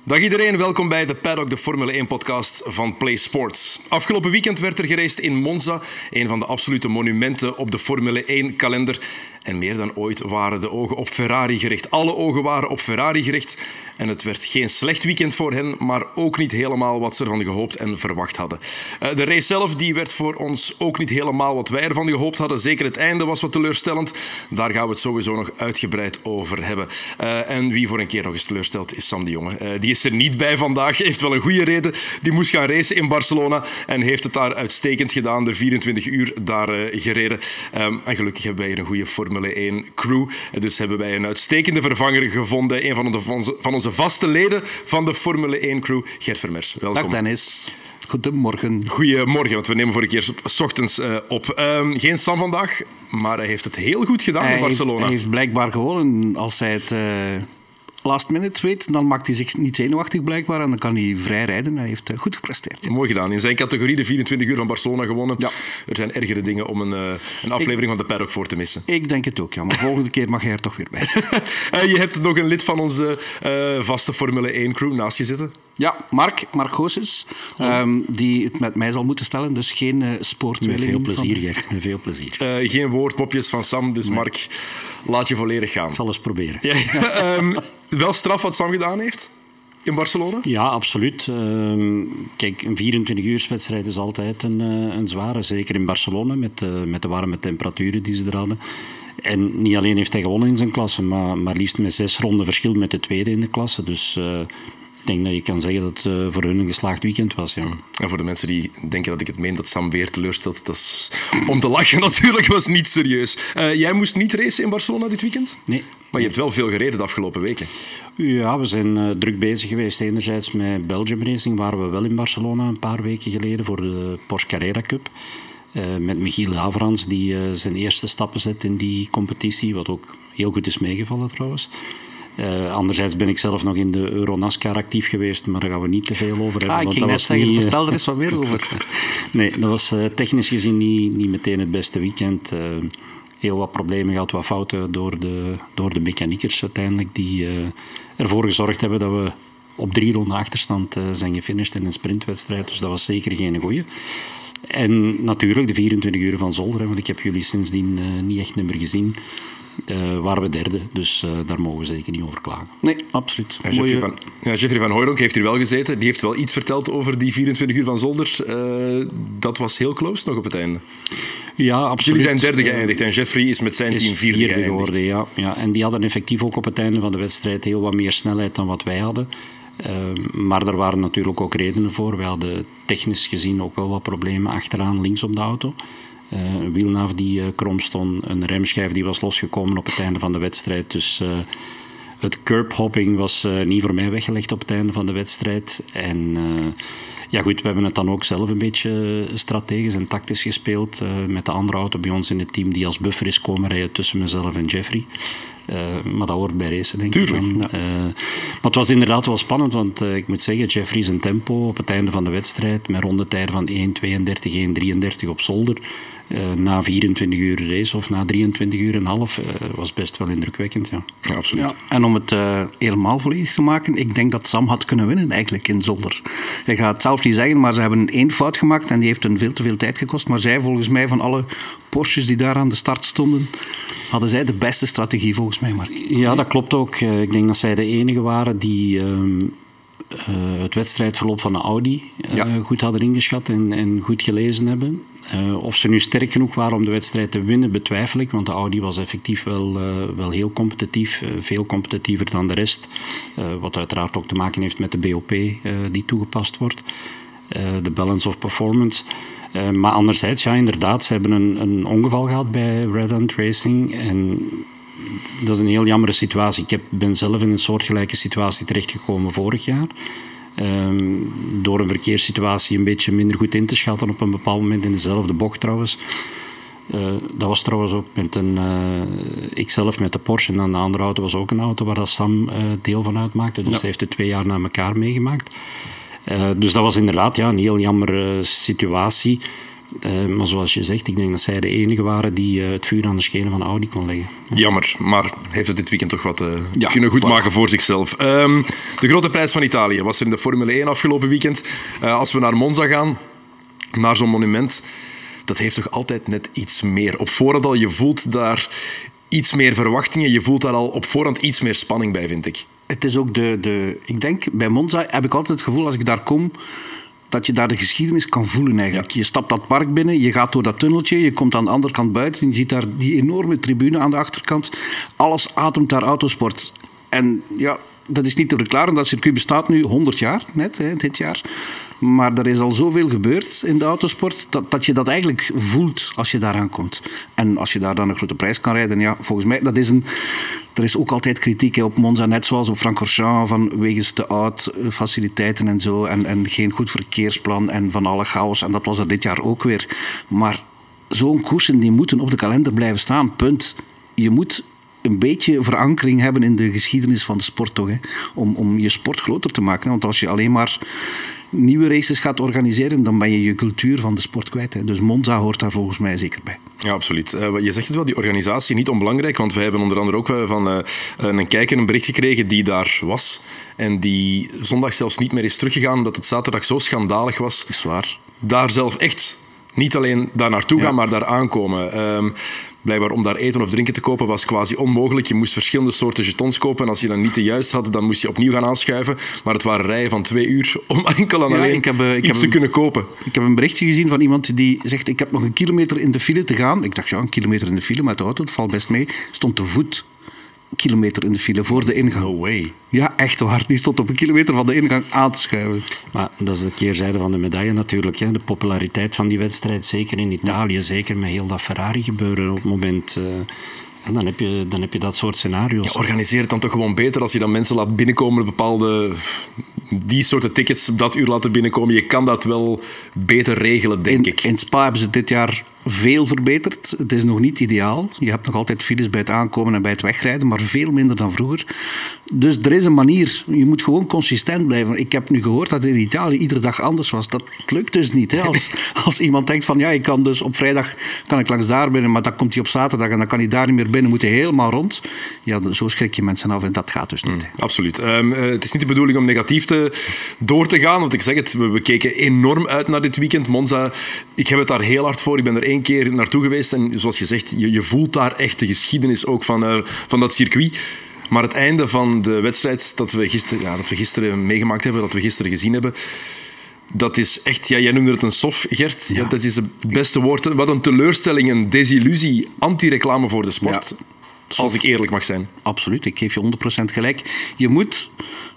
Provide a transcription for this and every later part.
Dag iedereen, welkom bij The Paddock, de Formule 1-podcast van Play Sports. Afgelopen weekend werd er geraced in Monza, een van de absolute monumenten op de Formule 1-kalender. En meer dan ooit waren de ogen op Ferrari gericht. Alle ogen waren op Ferrari gericht. En het werd geen slecht weekend voor hen, maar ook niet helemaal wat ze ervan gehoopt en verwacht hadden. De race zelf die werd voor ons ook niet helemaal wat wij ervan gehoopt hadden. Zeker het einde was wat teleurstellend. Daar gaan we het sowieso nog uitgebreid over hebben. En wie voor een keer nog eens teleurstelt is Sam de Jonge. Die is er niet bij vandaag, heeft wel een goede reden. Die moest gaan racen in Barcelona en heeft het daar uitstekend gedaan. De 24 uur daar gereden. En gelukkig hebben wij hier een goede Formule 1 crew. Dus hebben wij een uitstekende vervanger gevonden. Een van onze vaste leden van de Formule 1 crew, Gert Vermers. Welkom. Dag Dennis. Goedemorgen. Goedemorgen, want we nemen voor een keer 's ochtends op. Geen Sam vandaag, maar hij heeft het heel goed gedaan in Barcelona. Hij heeft blijkbaar gewonnen. Als hij het last minute weet, dan maakt hij zich niet zenuwachtig blijkbaar en dan kan hij vrij rijden. Hij heeft goed gepresteerd. Ja. Mooi gedaan. In zijn categorie de 24 uur van Barcelona gewonnen. Ja. Er zijn ergere dingen om een aflevering van de Paddock voor te missen. Ik denk het ook, ja. Maar volgende keer mag hij er toch weer bij zijn. Je hebt nog een lid van onze vaste Formule 1 crew naast je zitten. Ja, Mark Goossens, die het met mij zal moeten stellen, dus geen spoortwilling. Met veel plezier, Gert. Met veel plezier. Geen woordmopjes van Sam, dus nee. Mark, laat je volledig gaan. Ik zal eens proberen. Ja, wel straf wat Sam gedaan heeft in Barcelona? Ja, absoluut. Kijk, een 24-uurswedstrijd is altijd een zware, zeker in Barcelona, met de warme temperaturen die ze er hadden. En niet alleen heeft hij gewonnen in zijn klasse, maar liefst met 6 ronden verschil met de tweede in de klasse. Dus ik denk dat je kan zeggen dat het voor hun een geslaagd weekend was. Ja. En voor de mensen die denken dat ik het meen dat Sam weer teleurstelt, dat is om te lachen natuurlijk, was niet serieus. Jij moest niet racen in Barcelona dit weekend? Nee. Maar je hebt wel veel gereden de afgelopen weken. Ja, we zijn druk bezig geweest. Enerzijds met Belgium Racing waren we wel in Barcelona een paar weken geleden voor de Porsche Carrera Cup. Met Michiel Havrans, die zijn eerste stappen zet in die competitie, wat ook heel goed is meegevallen trouwens. Anderzijds ben ik zelf nog in de Euro-NASCAR actief geweest, maar daar gaan we niet te veel over hebben. Ik ging net zeggen, vertel er eens wat meer over. Nee, dat was technisch gezien niet meteen het beste weekend. Heel wat problemen gehad, wat fouten door de mechaniekers uiteindelijk, die ervoor gezorgd hebben dat we op 3 ronden achterstand zijn gefinished in een sprintwedstrijd. Dus dat was zeker geen goeie. En natuurlijk de 24 uur van Zolder, want ik heb jullie sindsdien niet echt meer gezien. Waren we derde, dus daar mogen we zeker niet over klagen. Nee, absoluut. Jeffrey van Hooijdonk heeft hier wel gezeten. Die heeft wel iets verteld over die 24 uur van Zolder. Dat was heel close nog op het einde. Ja, absoluut. Jullie zijn derde geëindigd en Jeffrey is met zijn team vierde geworden. Ja. En die hadden effectief ook op het einde van de wedstrijd heel wat meer snelheid dan wat wij hadden. Maar er waren natuurlijk ook redenen voor. We hadden technisch gezien ook wel wat problemen achteraan links op de auto. Een wielnaaf die krom stond, een remschijf die was losgekomen op het einde van de wedstrijd. Dus het curbhopping was niet voor mij weggelegd op het einde van de wedstrijd. En ja goed, we hebben het dan ook zelf een beetje strategisch en tactisch gespeeld met de andere auto bij ons in het team die als buffer is komen rijden tussen mezelf en Jeffrey. Maar dat hoort bij racen, denk ik. Maar het was inderdaad wel spannend, want ik moet zeggen, Jeffrey zijn tempo op het einde van de wedstrijd met rondetijden van 1.32, 1.33 op Zolder, na 24 uur race of na 23 uur en half, was best wel indrukwekkend. Ja, absoluut. Ja, en om het helemaal volledig te maken, ik denk dat Sam had kunnen winnen eigenlijk in Zolder. Ik ga het zelf niet zeggen, maar ze hebben 1 fout gemaakt en die heeft hun veel te veel tijd gekost. Maar zij, volgens mij, van alle Porsches die daar aan de start stonden, hadden zij de beste strategie volgens mij, Mark. Ja, dat klopt ook. Ik denk dat zij de enige waren die het wedstrijdverloop van de Audi goed hadden ingeschat en goed gelezen hebben. Of ze nu sterk genoeg waren om de wedstrijd te winnen, betwijfel ik. Want de Audi was effectief wel heel competitief. Veel competitiever dan de rest. Wat uiteraard ook te maken heeft met de BOP die toegepast wordt. De balance of performance. Maar anderzijds, ja, inderdaad, ze hebben een ongeval gehad bij Red Hunt Racing. En dat is een heel jammere situatie. Ik ben zelf in een soortgelijke situatie terechtgekomen vorig jaar. Door een verkeerssituatie een beetje minder goed in te schatten op een bepaald moment in dezelfde bocht trouwens. Dat was trouwens ook met ikzelf met de Porsche en dan de andere auto was ook een auto waar Sam deel van uitmaakte. Dus hij heeft het 2 jaar na elkaar meegemaakt. Dus dat was inderdaad een heel jammere situatie. Maar zoals je zegt, ik denk dat zij de enige waren die het vuur aan de schenen van Audi kon leggen. Jammer, maar heeft het dit weekend toch wat kunnen goedmaken voor zichzelf. De grote prijs van Italië was er in de Formule 1 afgelopen weekend. Als we naar Monza gaan, naar zo'n monument, dat heeft toch altijd net iets meer. Op voorhand al, je voelt daar iets meer verwachtingen. Je voelt daar al op voorhand iets meer spanning bij, vind ik. Het is ook ik denk, bij Monza heb ik altijd het gevoel, als ik daar kom, dat je daar de geschiedenis kan voelen eigenlijk. Ja. Je stapt dat park binnen, je gaat door dat tunneltje, je komt aan de andere kant buiten en je ziet daar die enorme tribune aan de achterkant. Alles ademt daar autosport. En ja, dat is niet te verklaren, dat circuit bestaat nu 100 jaar, net, dit jaar. Maar er is al zoveel gebeurd in de autosport, dat je dat eigenlijk voelt als je daaraan komt. En als je daar dan een grote prijs kan rijden, ja, volgens mij, er is ook altijd kritiek op Monza, net zoals op Francorchamps, van wegens te oud, faciliteiten en zo, en geen goed verkeersplan en van alle chaos. En dat was er dit jaar ook weer. Maar zo'n koersen, die moeten op de kalender blijven staan, punt. Je moet een beetje verankering hebben in de geschiedenis van de sport, toch, hè? Om je sport groter te maken. Hè? Want als je alleen maar nieuwe races gaat organiseren, dan ben je je cultuur van de sport kwijt. Hè? Dus Monza hoort daar volgens mij zeker bij. Ja, absoluut. Je zegt het wel, die organisatie niet onbelangrijk, want wij hebben onder andere ook van een kijker een bericht gekregen die daar was en die zondag zelfs niet meer is teruggegaan omdat het zaterdag zo schandalig was. Dat is waar. Daar zelf echt niet alleen daar naartoe gaan, maar daar aankomen. Blijkbaar om daar eten of drinken te kopen was quasi onmogelijk. Je moest verschillende soorten jetons kopen. En als je dan niet de juiste had, dan moest je opnieuw gaan aanschuiven. Maar het waren rijen van 2 uur om enkel en alleen iets te kunnen kopen. Ik heb een berichtje gezien van iemand die zegt, ik heb nog 1 kilometer in de file te gaan. Ik dacht, ja, 1 kilometer in de file met de auto, dat valt best mee. Stond te voet 1 kilometer in de file voor de ingang. No way. Ja, echt waar. Die stond op 1 kilometer van de ingang aan te schuiven. Maar dat is de keerzijde van de medaille natuurlijk. Hè. De populariteit van die wedstrijd, zeker in Italië, zeker met heel dat Ferrari gebeuren op het moment. En dan heb je dat soort scenario's. Ja, organiseer het dan toch gewoon beter als je dan mensen laat binnenkomen, bepaalde die soorten tickets op dat uur laten binnenkomen. Je kan dat wel beter regelen, denk ik. In Spa hebben ze dit jaar veel verbeterd. Het is nog niet ideaal. Je hebt nog altijd files bij het aankomen en bij het wegrijden, maar veel minder dan vroeger. Dus er is een manier. Je moet gewoon consistent blijven. Ik heb nu gehoord dat in Italië iedere dag anders was. Dat lukt dus niet. Hè? Als iemand denkt van, ja, ik kan dus op vrijdag kan ik langs daar binnen, maar dan komt hij op zaterdag en dan kan hij daar niet meer binnen, moet hij helemaal rond. Ja, zo schrik je mensen af en dat gaat dus niet. Absoluut. Het is niet de bedoeling om negatief door te gaan, want ik zeg het, we keken enorm uit naar dit weekend. Monza, ik heb het daar heel hard voor. Ik ben er 1 keer naartoe geweest en zoals je zegt, je voelt daar echt de geschiedenis ook van dat circuit. Maar het einde van de wedstrijd dat we gisteren meegemaakt hebben, dat we gisteren gezien hebben, dat is echt, ja, jij noemde het een sof, Gert. Ja. Dat is het beste woord. Wat een teleurstelling, een desillusie, anti-reclame voor de sport. Ja. Als ik eerlijk mag zijn. Absoluut, ik geef je 100% gelijk. Je moet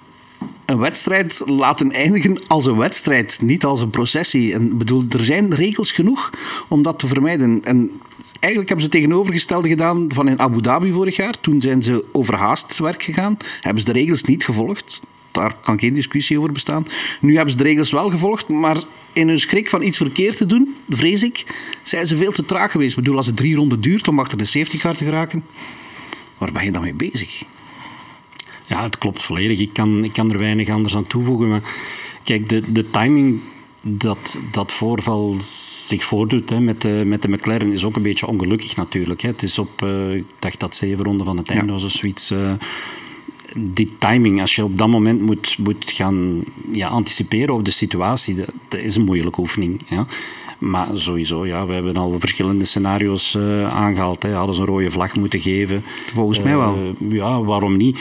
een wedstrijd laten eindigen als een wedstrijd, niet als een processie. En bedoel, er zijn regels genoeg om dat te vermijden. En eigenlijk hebben ze het tegenovergestelde gedaan van in Abu Dhabi vorig jaar. Toen zijn ze overhaast te werk gegaan. Hebben ze de regels niet gevolgd. Daar kan geen discussie over bestaan. Nu hebben ze de regels wel gevolgd, maar in hun schrik van iets verkeerd te doen, vrees ik, zijn ze veel te traag geweest. Ik bedoel, als het 3 ronden duurt om achter de safety car te geraken, waar ben je dan mee bezig? Ja, het klopt volledig. Ik kan er weinig anders aan toevoegen. Maar kijk, de timing dat voorval zich voordoet met de McLaren is ook een beetje ongelukkig natuurlijk. Hè. Het is op, ik dacht dat 7 ronden van het einde was of zoiets. Die timing, als je op dat moment moet gaan anticiperen op de situatie, dat is een moeilijke oefening. Ja. Maar sowieso, ja, we hebben al verschillende scenario's aangehaald. Hè. Hadden ze een rode vlag moeten geven? Volgens mij wel. Ja, waarom niet?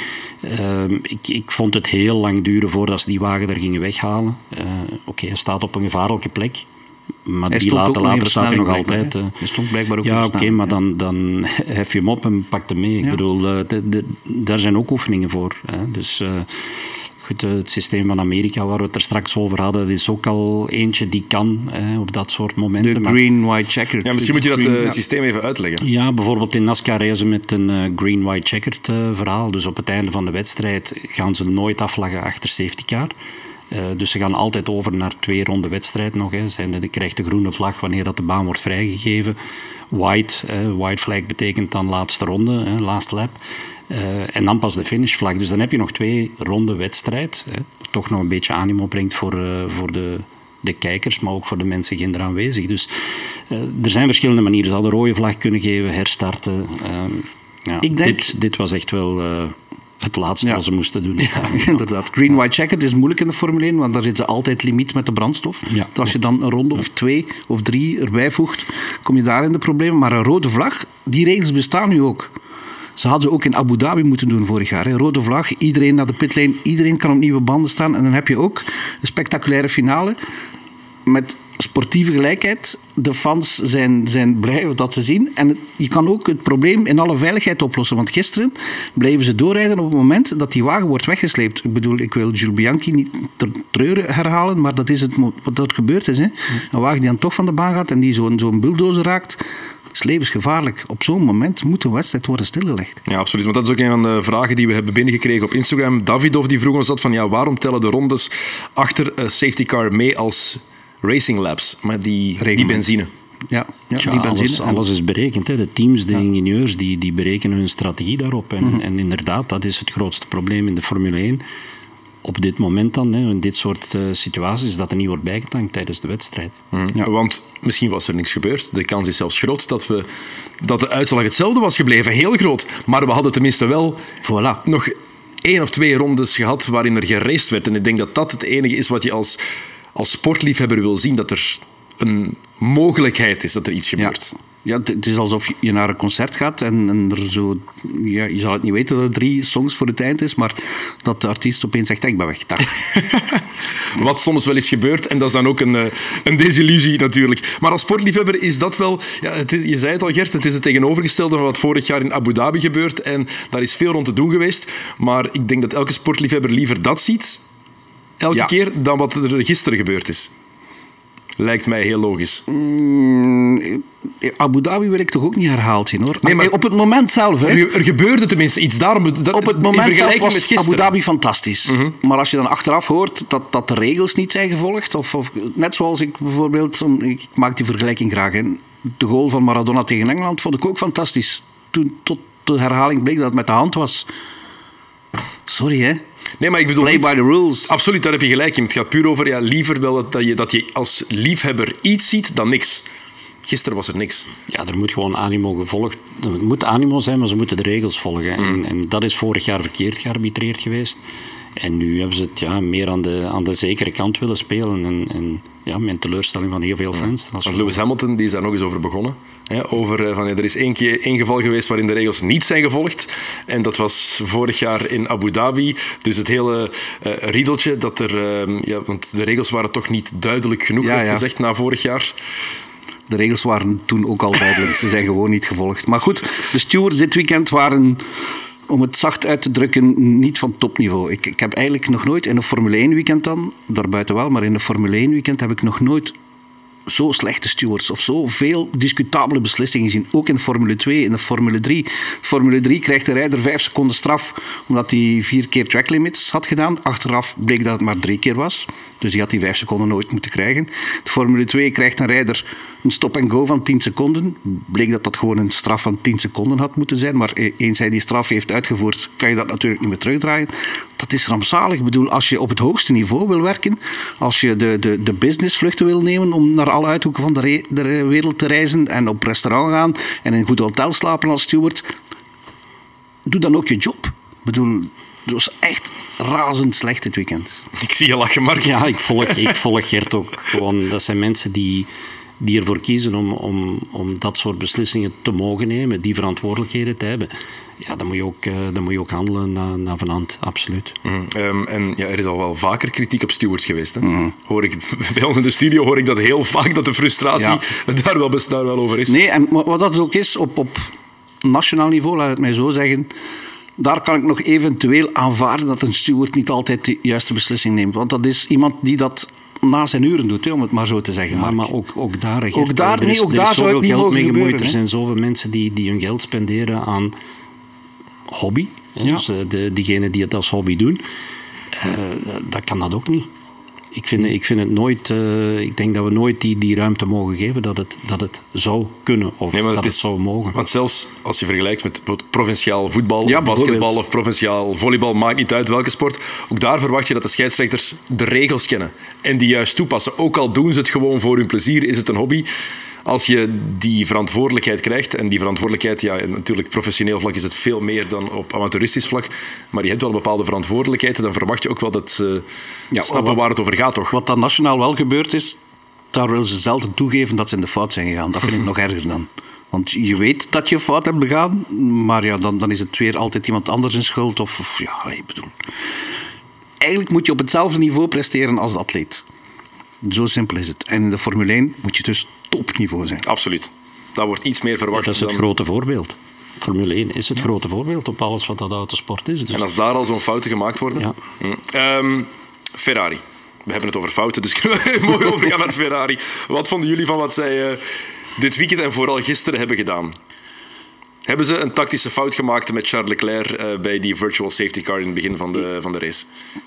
Ik vond het heel lang duren voordat ze die wagen er gingen weghalen. Oké, hij staat op een gevaarlijke plek. Maar 3 later staat hij nog altijd. Hij stond blijkbaar ook ja, oké, maar dan hef je hem op en pak hem mee. Ja. Ik bedoel, daar zijn ook oefeningen voor. Hè. Dus goed, het systeem van Amerika, waar we het er straks over hadden, dat is ook al eentje die kan op dat soort momenten. De green-white checker. Ja, misschien moet je dat systeem even uitleggen. Ja, bijvoorbeeld in NASCAR rijden ze met een green-white checkered verhaal. Dus op het einde van de wedstrijd gaan ze nooit afvlaggen achter safety car. Dus ze gaan altijd over naar 2 ronden wedstrijd nog. Je krijgt de groene vlag wanneer dat de baan wordt vrijgegeven. White flag betekent dan laatste ronde, last lap. En dan pas de finishvlag. Dus dan heb je nog 2 ronden wedstrijd. Toch nog een beetje animo brengt voor de kijkers, maar ook voor de mensen die er aanwezig. Dus er zijn verschillende manieren. Ze hadden een rode vlag kunnen geven, herstarten. Ik denk... dit was echt wel het laatste wat ze moesten doen. Ja, inderdaad. Green-white checker is moeilijk in de Formule 1, want daar zit ze altijd limiet met de brandstof. Ja. Dus als je dan een ronde of 2 of 3 erbij voegt, kom je daar in de problemen. Maar een rode vlag, die regels bestaan nu ook. Ze hadden ze ook in Abu Dhabi moeten doen vorig jaar. Hè. Rode vlag, iedereen naar de pitlane, iedereen kan op nieuwe banden staan. En dan heb je ook een spectaculaire finale met sportieve gelijkheid. De fans zijn blij dat ze zien. En je kan ook het probleem in alle veiligheid oplossen. Want gisteren bleven ze doorrijden op het moment dat die wagen wordt weggesleept. Ik bedoel, ik wil Jules Bianchi niet ter treuren herhalen, maar dat is wat er gebeurd is. Hè. Een wagen die dan toch van de baan gaat en die zo'n bulldozer raakt, is levensgevaarlijk. Op zo'n moment moet de wedstrijd worden stilgelegd. Ja, absoluut. Want dat is ook een van de vragen die we hebben binnengekregen op Instagram. Davidov die vroeg ons dat van, waarom tellen de rondes achter een safety car mee als racing laps, maar die benzine? Ja, Tja, die benzine. alles is berekend. Hè. De teams, de ingenieurs, die berekenen hun strategie daarop. En inderdaad, dat is het grootste probleem in de Formule 1. Op dit moment dan, in dit soort situaties, dat er niet wordt bijgetankt tijdens de wedstrijd. Ja. Want misschien was er niks gebeurd. De kans is zelfs groot dat de uitslag hetzelfde was gebleven. Heel groot. Maar we hadden tenminste wel nog 1 of 2 rondes gehad waarin er geraced werd. En ik denk dat dat het enige is wat je als sportliefhebber wil zien. Dat er een mogelijkheid is dat er iets gebeurt. Ja, het is alsof je naar een concert gaat en er zo... Ja, je zal het niet weten dat er 3 songs voor het eind is, maar dat de artiest opeens zegt, ik ben weg. Wat soms wel eens gebeurt, en dat is dan ook een desillusie natuurlijk. Maar als sportliefhebber is dat wel... Ja, je zei het al, Gert, het is het tegenovergestelde van wat vorig jaar in Abu Dhabi gebeurt. En daar is veel rond te doen geweest. Maar ik denk dat elke sportliefhebber liever dat ziet, elke keer, dan wat er gisteren gebeurd is. Lijkt mij heel logisch. Abu Dhabi wil ik toch ook niet herhaald zien, hoor. Nee, maar op het moment zelf... Hè, er gebeurde tenminste iets. Daarom, op het moment zelf was Abu Dhabi fantastisch. Maar als je dan achteraf hoort dat de regels niet zijn gevolgd... Of net zoals ik bijvoorbeeld... Ik maak die vergelijking graag. Hè, de goal van Maradona tegen Engeland vond ik ook fantastisch. Toen tot de herhaling bleek dat het met de hand was. Sorry, hè. Nee, maar ik bedoel Play by the rules. Absoluut, daar heb je gelijk in. Het gaat puur over liever wel dat je als liefhebber iets ziet dan niks. Gisteren was er niks. Ja, er moet gewoon animo gevolgd. Er moet animo zijn, maar ze moeten de regels volgen. En dat is vorig jaar verkeerd gearbitreerd geweest. En nu hebben ze het meer aan de zekere kant willen spelen. En met teleurstelling van heel veel fans. Lewis Hamilton die is daar nog eens over begonnen. Er is één geval geweest waarin de regels niet zijn gevolgd. En dat was vorig jaar in Abu Dhabi. Dus het hele riedeltje dat want de regels waren toch niet duidelijk genoeg, werd gezegd, na vorig jaar. De regels waren toen ook al duidelijk. Ze zijn gewoon niet gevolgd. Maar goed, de stewards dit weekend waren, om het zacht uit te drukken, niet van topniveau. Ik heb eigenlijk nog nooit in een Formule 1 weekend dan, daarbuiten wel, maar in een Formule 1 weekend heb ik nog nooit zo slechte stewards of zo veel discutabele beslissingen gezien. Ook in de Formule 2, in de Formule 3. Formule 3 krijgt de rijder 5 seconden straf omdat hij 4 keer track limits had gedaan. Achteraf bleek dat het maar 3 keer was. Dus die had die 5 seconden nooit moeten krijgen. De Formule 2 krijgt een rijder een stop-and-go van 10 seconden. Bleek dat gewoon een straf van 10 seconden had moeten zijn. Maar eens hij die straf heeft uitgevoerd, kan je dat natuurlijk niet meer terugdraaien. Dat is rampzalig. Ik bedoel, als je op het hoogste niveau wil werken, als je de businessvluchten wil nemen om naar alle uithoeken van de wereld te reizen en op restaurant gaan en in een goed hotel slapen als steward, doe dan ook je job. Ik bedoel, het was echt razend slecht dit weekend. Ik zie je lachen, Mark. Ja, ik volg Gert ook gewoon. Dat zijn mensen die ervoor kiezen om dat soort beslissingen te mogen nemen, die verantwoordelijkheden te hebben. Ja, dan moet je ook handelen na vanhand, absoluut. Er is al wel vaker kritiek op stewards geweest. Hè? Hoor ik, bij ons in de studio hoor ik dat heel vaak, dat de frustratie daar wel over is. Nee, en wat dat ook is, op nationaal niveau, laat het mij zo zeggen, daar kan ik nog eventueel aanvaarden dat een steward niet altijd de juiste beslissing neemt. Want dat is iemand die dat na zijn uren doet, om het maar zo te zeggen. Ja, maar ook daar... er is zoveel geld mee gemoeid. Er zijn zoveel mensen die hun geld spenderen aan hobby. Ja. Dus diegenen die het als hobby doen, dat kan dat ook niet. Ik vind het nooit... ik denk dat we nooit die ruimte mogen geven dat het zou kunnen of dat het zou mogen. Want zelfs als je vergelijkt met provinciaal voetbal, of basketbal of provinciaal volleybal, maakt niet uit welke sport, ook daar verwacht je dat de scheidsrechters de regels kennen en die juist toepassen. Ook al doen ze het gewoon voor hun plezier, is het een hobby. Als je die verantwoordelijkheid krijgt, en die verantwoordelijkheid, ja, natuurlijk professioneel vlak is het veel meer dan op amateuristisch vlak, maar je hebt wel een bepaalde verantwoordelijkheid, dan verwacht je ook wel dat ze snappen waar het over gaat, toch? Wat dan nationaal wel gebeurd is, daar willen ze zelden toegeven dat ze in de fout zijn gegaan. Dat vind ik nog erger dan. Want je weet dat je fout hebt begaan, maar ja, dan is het weer altijd iemand anders in schuld. Ik bedoel... Eigenlijk moet je op hetzelfde niveau presteren als de atleet. Zo simpel is het. En in de Formule 1 moet je dus topniveau zijn. Absoluut. Daar wordt iets meer verwacht. Dat is het grote voorbeeld. Formule 1 is het grote voorbeeld op alles wat dat autosport is. Dus. En als daar al zo'n fouten gemaakt worden... Ja. Ferrari. We hebben het over fouten, dus kunnen we mooi overgaan naar Ferrari. Wat vonden jullie van wat zij dit weekend en vooral gisteren hebben gedaan? Hebben ze een tactische fout gemaakt met Charles Leclerc bij die virtual safety car in het begin van de race?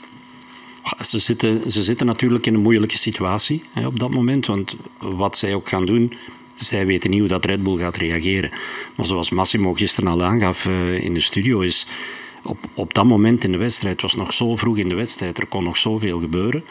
Ze zitten natuurlijk in een moeilijke situatie op dat moment. Want wat zij ook gaan doen, zij weten niet hoe dat Red Bull gaat reageren. Maar zoals Massimo gisteren al aangaf in de studio, is op dat moment in de wedstrijd, het was nog zo vroeg in de wedstrijd, er kon nog zoveel gebeuren.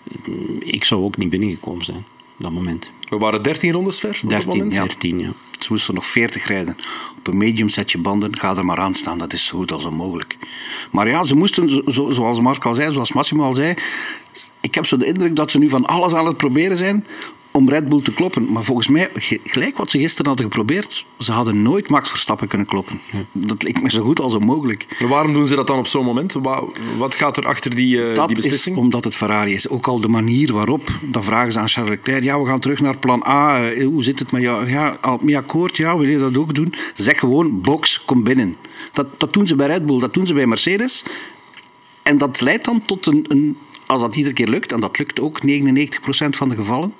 Ik zou ook niet binnengekomen zijn op dat moment. We waren 13 rondes ver? 13, ja. Ze moesten nog 40 rijden. Op een medium setje banden, ga er maar aan staan. Dat is zo goed als onmogelijk. Maar ja, ze moesten, zoals Mark al zei, zoals Massimo al zei, ik heb zo de indruk dat ze nu van alles aan het proberen zijn om Red Bull te kloppen. Maar volgens mij, gelijk wat ze gisteren hadden geprobeerd, ze hadden nooit Max Verstappen kunnen kloppen. Ja. Dat leek me zo goed als onmogelijk. Maar waarom doen ze dat dan op zo'n moment? Wat gaat er achter die beslissing? Dat is omdat het Ferrari is. Ook al de manier waarop, dan vragen ze aan Charles Leclerc, ja, we gaan terug naar plan A, hoe zit het met jou? Ja, mee akkoord, ja, wil je dat ook doen? Zeg gewoon, box, kom binnen. Dat doen ze bij Red Bull, dat doen ze bij Mercedes. En dat leidt dan tot als dat iedere keer lukt, en dat lukt ook 99% van de gevallen,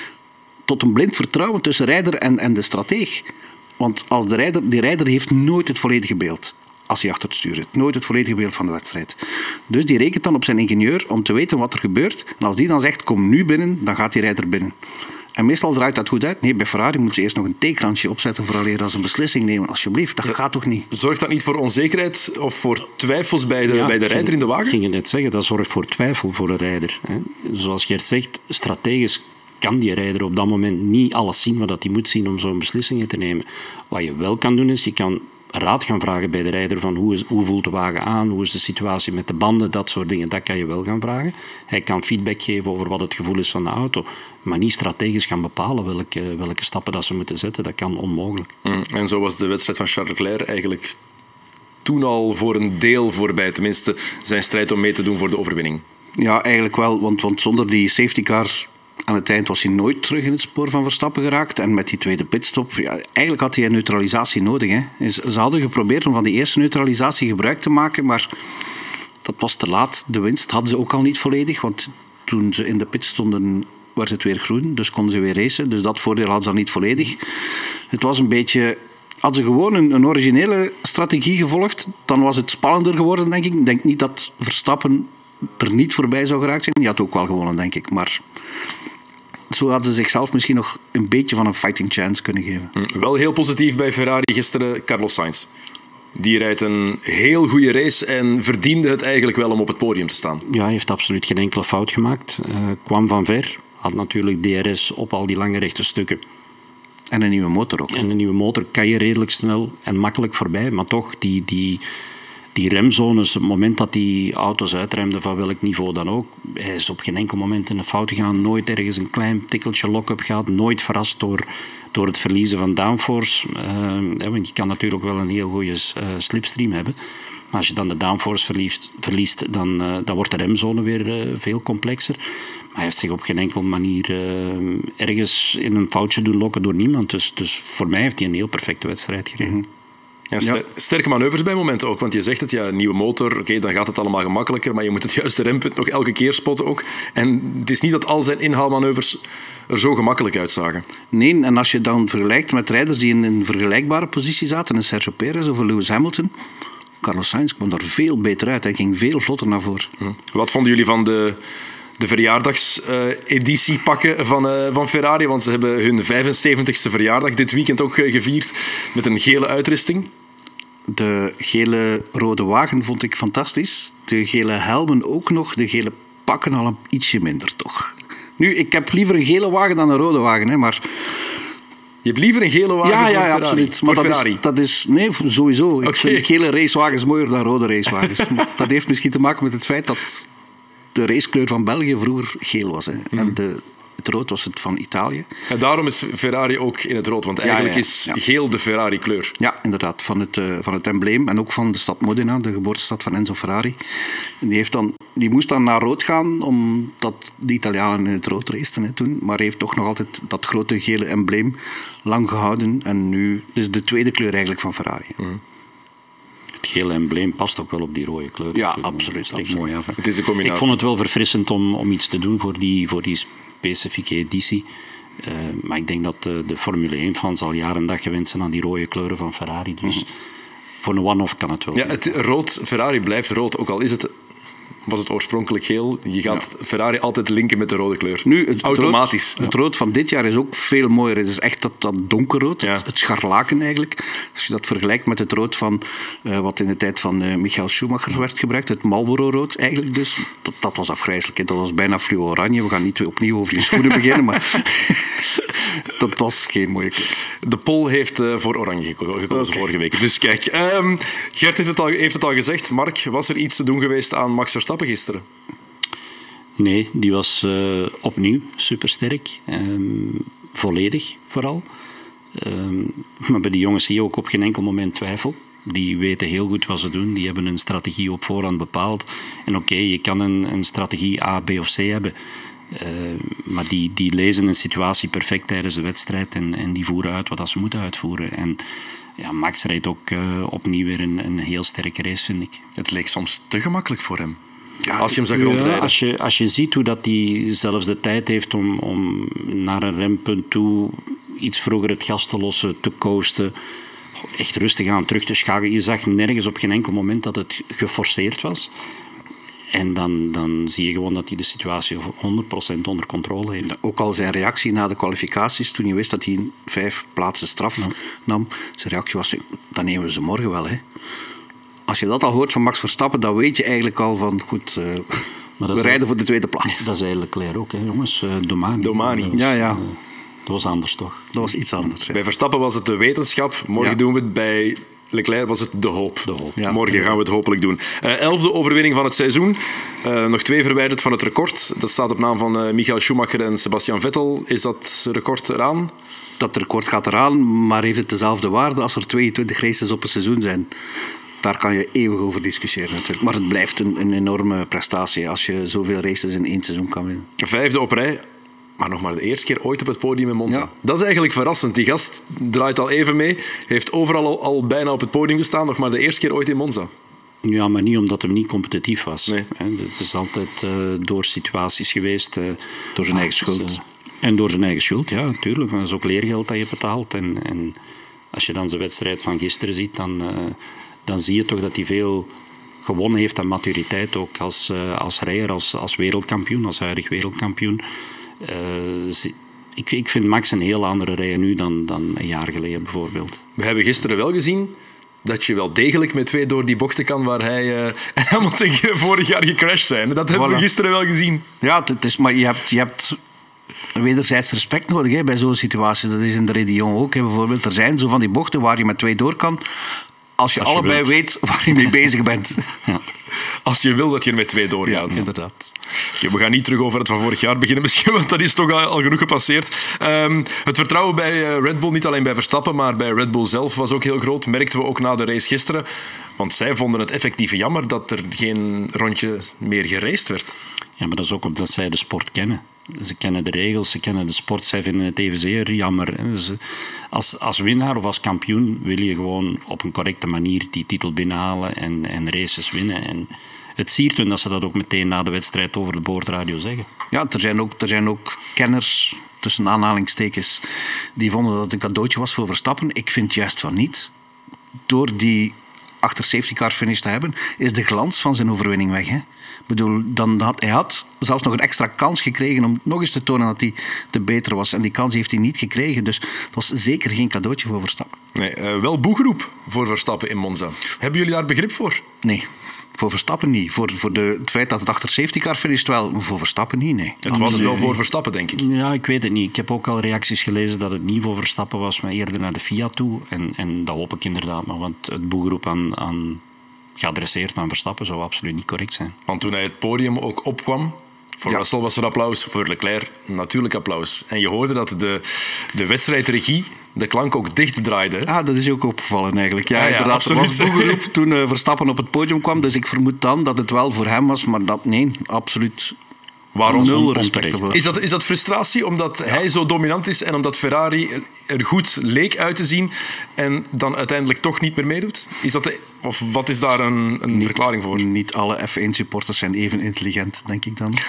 tot een blind vertrouwen tussen rijder en de strateeg. Want als die rijder heeft nooit het volledige beeld. Als hij achter het stuur zit. Nooit het volledige beeld van de wedstrijd. Dus die rekent dan op zijn ingenieur om te weten wat er gebeurt. En als die dan zegt, kom nu binnen, dan gaat die rijder binnen. En meestal draait dat goed uit. Nee, bij Ferrari moet ze eerst nog een theekransje opzetten vooraleer ze een beslissing nemen. Alsjeblieft, dat gaat toch niet? Zorgt dat niet voor onzekerheid of voor twijfels bij de rijder in de wagen? Ik ging het net zeggen, dat zorgt voor twijfel voor de rijder. Zoals Gert zegt, strategisch kan die rijder op dat moment niet alles zien wat hij moet zien om zo'n beslissingen te nemen. Wat je wel kan doen, is je kan raad gaan vragen bij de rijder van hoe voelt de wagen aan, hoe is de situatie met de banden, dat soort dingen. Dat kan je wel gaan vragen. Hij kan feedback geven over wat het gevoel is van de auto, maar niet strategisch gaan bepalen welke stappen dat ze moeten zetten. Dat kan onmogelijk. En zo was de wedstrijd van Charles Leclerc eigenlijk toen al voor een deel voorbij. Tenminste, zijn strijd om mee te doen voor de overwinning. Ja, eigenlijk wel, want zonder die safety car aan het eind was hij nooit terug in het spoor van Verstappen geraakt. En met die tweede pitstop, ja, eigenlijk had hij een neutralisatie nodig. Hè. Ze hadden geprobeerd om van die eerste neutralisatie gebruik te maken, maar dat was te laat. De winst hadden ze ook al niet volledig, want toen ze in de pit stonden werd het weer groen, dus konden ze weer racen. Dus dat voordeel hadden ze al niet volledig. Het was een beetje... Hadden ze gewoon een originele strategie gevolgd, dan was het spannender geworden, denk ik. Ik denk niet dat Verstappen er niet voorbij zou geraakt zijn. Die had ook wel gewonnen, denk ik, maar... Zo hadden ze zichzelf misschien nog een beetje van een fighting chance kunnen geven. Wel heel positief bij Ferrari gisteren, Carlos Sainz. Die rijdt een heel goede race en verdiende het eigenlijk wel om op het podium te staan. Ja, hij heeft absoluut geen enkele fout gemaakt. Kwam van ver, had natuurlijk DRS op al die lange rechte stukken. En een nieuwe motor ook. En een nieuwe motor kan je redelijk snel en makkelijk voorbij, maar toch die remzones, op het moment dat die auto's uitremden van welk niveau dan ook, hij is op geen enkel moment in een fout gegaan, nooit ergens een klein tikkeltje lock-up gehad, nooit verrast door het verliezen van downforce. Want je kan natuurlijk wel een heel goede slipstream hebben, maar als je dan de downforce verliest, dan wordt de remzone weer veel complexer. Maar hij heeft zich op geen enkele manier ergens in een foutje doen lokken door niemand. Dus voor mij heeft hij een heel perfecte wedstrijd gereden. Ja, sterke manoeuvres bij momenten ook, want je zegt het, ja, nieuwe motor, oké, dan gaat het allemaal gemakkelijker, maar je moet het juiste rempunt nog elke keer spotten ook. En het is niet dat al zijn inhaalmanoeuvres er zo gemakkelijk uitzagen. Nee, en als je dan vergelijkt met rijders die in een vergelijkbare positie zaten, een Sergio Perez of een Lewis Hamilton, Carlos Sainz kwam daar veel beter uit. Hij ging veel vlotter naar voren. Wat vonden jullie van de de verjaardagseditie pakken van Ferrari, want ze hebben hun 75ste verjaardag dit weekend ook gevierd met een gele uitrusting. De gele-rode wagen vond ik fantastisch. De gele helmen ook nog. De gele pakken al een ietsje minder, toch. Nu, ik heb liever een gele wagen dan een rode wagen, hè, maar... Je hebt liever een gele wagen voor Ferrari? Ja, absoluut. Maar dat is... Nee, sowieso. Okay. Ik vind gele racewagens mooier dan rode racewagens. Dat heeft misschien te maken met het feit dat de racekleur van België vroeger geel was. Hè. En het rood was het van Italië. En daarom is Ferrari ook in het rood, want eigenlijk is geel de Ferrari-kleur. Ja, inderdaad. Van het embleem en ook van de stad Modena, de geboortestad van Enzo Ferrari. En die moest dan naar rood gaan, omdat de Italianen in het rood raceten toen. Maar heeft toch nog altijd dat grote gele embleem lang gehouden. En nu is de tweede kleur eigenlijk van Ferrari. Het gele embleem past ook wel op die rode kleur. Ja, absoluut. Mooi af. Het is een combinatie. Ik vond het wel verfrissend om iets te doen voor die specifieke editie. Maar ik denk dat de Formule 1-fans al jaren en dag gewend zijn aan die rode kleuren van Ferrari. Dus voor een one-off kan het wel. Ja, Ferrari blijft rood, ook al was het oorspronkelijk geel. Je gaat Ferrari altijd linken met de rode kleur. Nu, automatisch. Het rood van dit jaar is ook veel mooier. Het is echt dat donkerrood, het scharlaken eigenlijk. Als je dat vergelijkt met het rood van wat in de tijd van Michael Schumacher werd gebruikt, het Marlboro-rood eigenlijk dus. Dat was afgrijzelijk. Dat was bijna fluo-oranje. We gaan niet opnieuw over je schoenen beginnen, maar dat was geen mooie kleur. De poll heeft voor oranje gekozen vorige week. Dus kijk, Gert heeft het al gezegd. Mark, was er iets te doen geweest aan Max Verstappen gisteren? Nee, die was opnieuw supersterk. Volledig vooral. Maar bij die jongens zie je ook op geen enkel moment twijfel. Die weten heel goed wat ze doen. Die hebben een strategie op voorhand bepaald. En oké, je kan een strategie A, B of C hebben. Maar die lezen een situatie perfect tijdens de wedstrijd en die voeren uit wat ze moeten uitvoeren. En ja, Max rijdt ook opnieuw weer een heel sterke race, vind ik. Het leek soms te gemakkelijk voor hem. Ja, als je hem zag rondrijden. Als je ziet hoe dat hij zelfs de tijd heeft om naar een rempunt toe iets vroeger het gas te lossen, te coasten, echt rustig aan terug te schakelen. Je zag nergens op geen enkel moment dat het geforceerd was. En dan zie je gewoon dat hij de situatie 100% onder controle heeft. Ook al zijn reactie na de kwalificaties, toen je wist dat hij 5 plaatsen straf nam, zijn reactie was, dan nemen we ze morgen wel. Hè. Als je dat al hoort van Max Verstappen, dan weet je eigenlijk al van, goed, we rijden voor de tweede plaats. Dat is eigenlijk Leclerc ook, hè, jongens. Domani. Dat was anders, toch? Dat was iets anders. Ja. Bij Verstappen was het de wetenschap, morgen doen we het bij Leclerc was het de hoop. Ja, morgen gaan we het hopelijk doen. 11e overwinning van het seizoen. Nog 2 verwijderd van het record. Dat staat op naam van Michael Schumacher en Sebastian Vettel. Is dat record eraan? Dat record gaat eraan, maar heeft het dezelfde waarde als er 22 races op een seizoen zijn? Daar kan je eeuwig over discussiëren natuurlijk. Maar het blijft een enorme prestatie als je zoveel races in 1 seizoen kan winnen. 5e op rij. Maar nog maar de eerste keer ooit op het podium in Monza. Ja. Dat is eigenlijk verrassend. Die gast draait al even mee. Heeft overal al bijna op het podium gestaan. Nog maar de eerste keer ooit in Monza. Ja, maar niet omdat hij niet competitief was. Nee. Het is altijd door situaties geweest. Door zijn eigen schuld. En door zijn eigen schuld, ja, natuurlijk. Dat is ook leergeld dat je betaalt. En als je dan zijn wedstrijd van gisteren ziet, dan zie je toch dat hij veel gewonnen heeft aan maturiteit. Ook als rijder, als wereldkampioen, als huidig wereldkampioen. Ik vind Max een heel andere rijder nu dan een jaar geleden bijvoorbeeld. We hebben gisteren wel gezien dat je wel degelijk met 2 door die bochten kan waar hij en Hamilton vorig jaar gecrashed zijn. Dat hebben we gisteren wel gezien. Ja, maar je hebt wederzijds respect nodig hè, bij zo'n situaties. Dat is in de Rédillon ook hè, bijvoorbeeld. Er zijn zo van die bochten waar je met 2 door kan. Als je allebei weet waar je mee bezig bent. Ja. Als je wil dat je er met 2 doorgaat. Ja, inderdaad. Okay, we gaan niet terug over het van vorig jaar beginnen misschien, want dat is toch al genoeg gepasseerd. Het vertrouwen bij Red Bull, niet alleen bij Verstappen, maar bij Red Bull zelf was ook heel groot. Merkten we ook na de race gisteren. Want zij vonden het effectief jammer dat er geen rondje meer geraced werd. Ja, maar dat is ook omdat zij de sport kennen. Ze kennen de regels, ze kennen de sport. Zij vinden het evenzeer jammer. Dus als winnaar of als kampioen wil je gewoon op een correcte manier die titel binnenhalen en races winnen. En het siert hun dat ze dat ook meteen na de wedstrijd over de boordradio zeggen. Ja, er zijn ook kenners, tussen aanhalingstekens, die vonden dat het een cadeautje was voor Verstappen. Ik vind juist van niet. Door die achter safety car finish te hebben, is de glans van zijn overwinning weg. Hè? bedoel, hij had zelfs nog een extra kans gekregen om nog eens te tonen dat hij de betere was. En die kans heeft hij niet gekregen. Dus het was zeker geen cadeautje voor Verstappen. Nee, wel boegeroep voor Verstappen in Monza. Hebben jullie daar begrip voor? Nee. Voor Verstappen niet. Voor het feit dat het achter safety car finisht wel. Maar voor Verstappen niet, nee. Het was wel voor Verstappen, denk ik. Ja, ik weet het niet. Ik heb ook al reacties gelezen dat het niet voor Verstappen was, maar eerder naar de FIA toe. En dat hoop ik inderdaad nog, want het boegeroep geadresseerd aan Verstappen zou absoluut niet correct zijn. Want toen hij het podium ook opkwam, voor Russell was er applaus, voor Leclerc natuurlijk applaus. En je hoorde dat de wedstrijdregie de klank ook dicht draaide. Dat is ook opgevallen eigenlijk. Ja, inderdaad. Absoluut. Er was boegeroep toen Verstappen op het podium kwam, dus ik vermoed dan dat het wel voor hem was, maar nee, absoluut. Waarom? Nul respect ervoor. Is dat frustratie omdat hij zo dominant is en omdat Ferrari er goed leek uit te zien en dan uiteindelijk toch niet meer meedoet? Of wat is daar een verklaring voor? Niet alle F1-supporters zijn even intelligent, denk ik dan.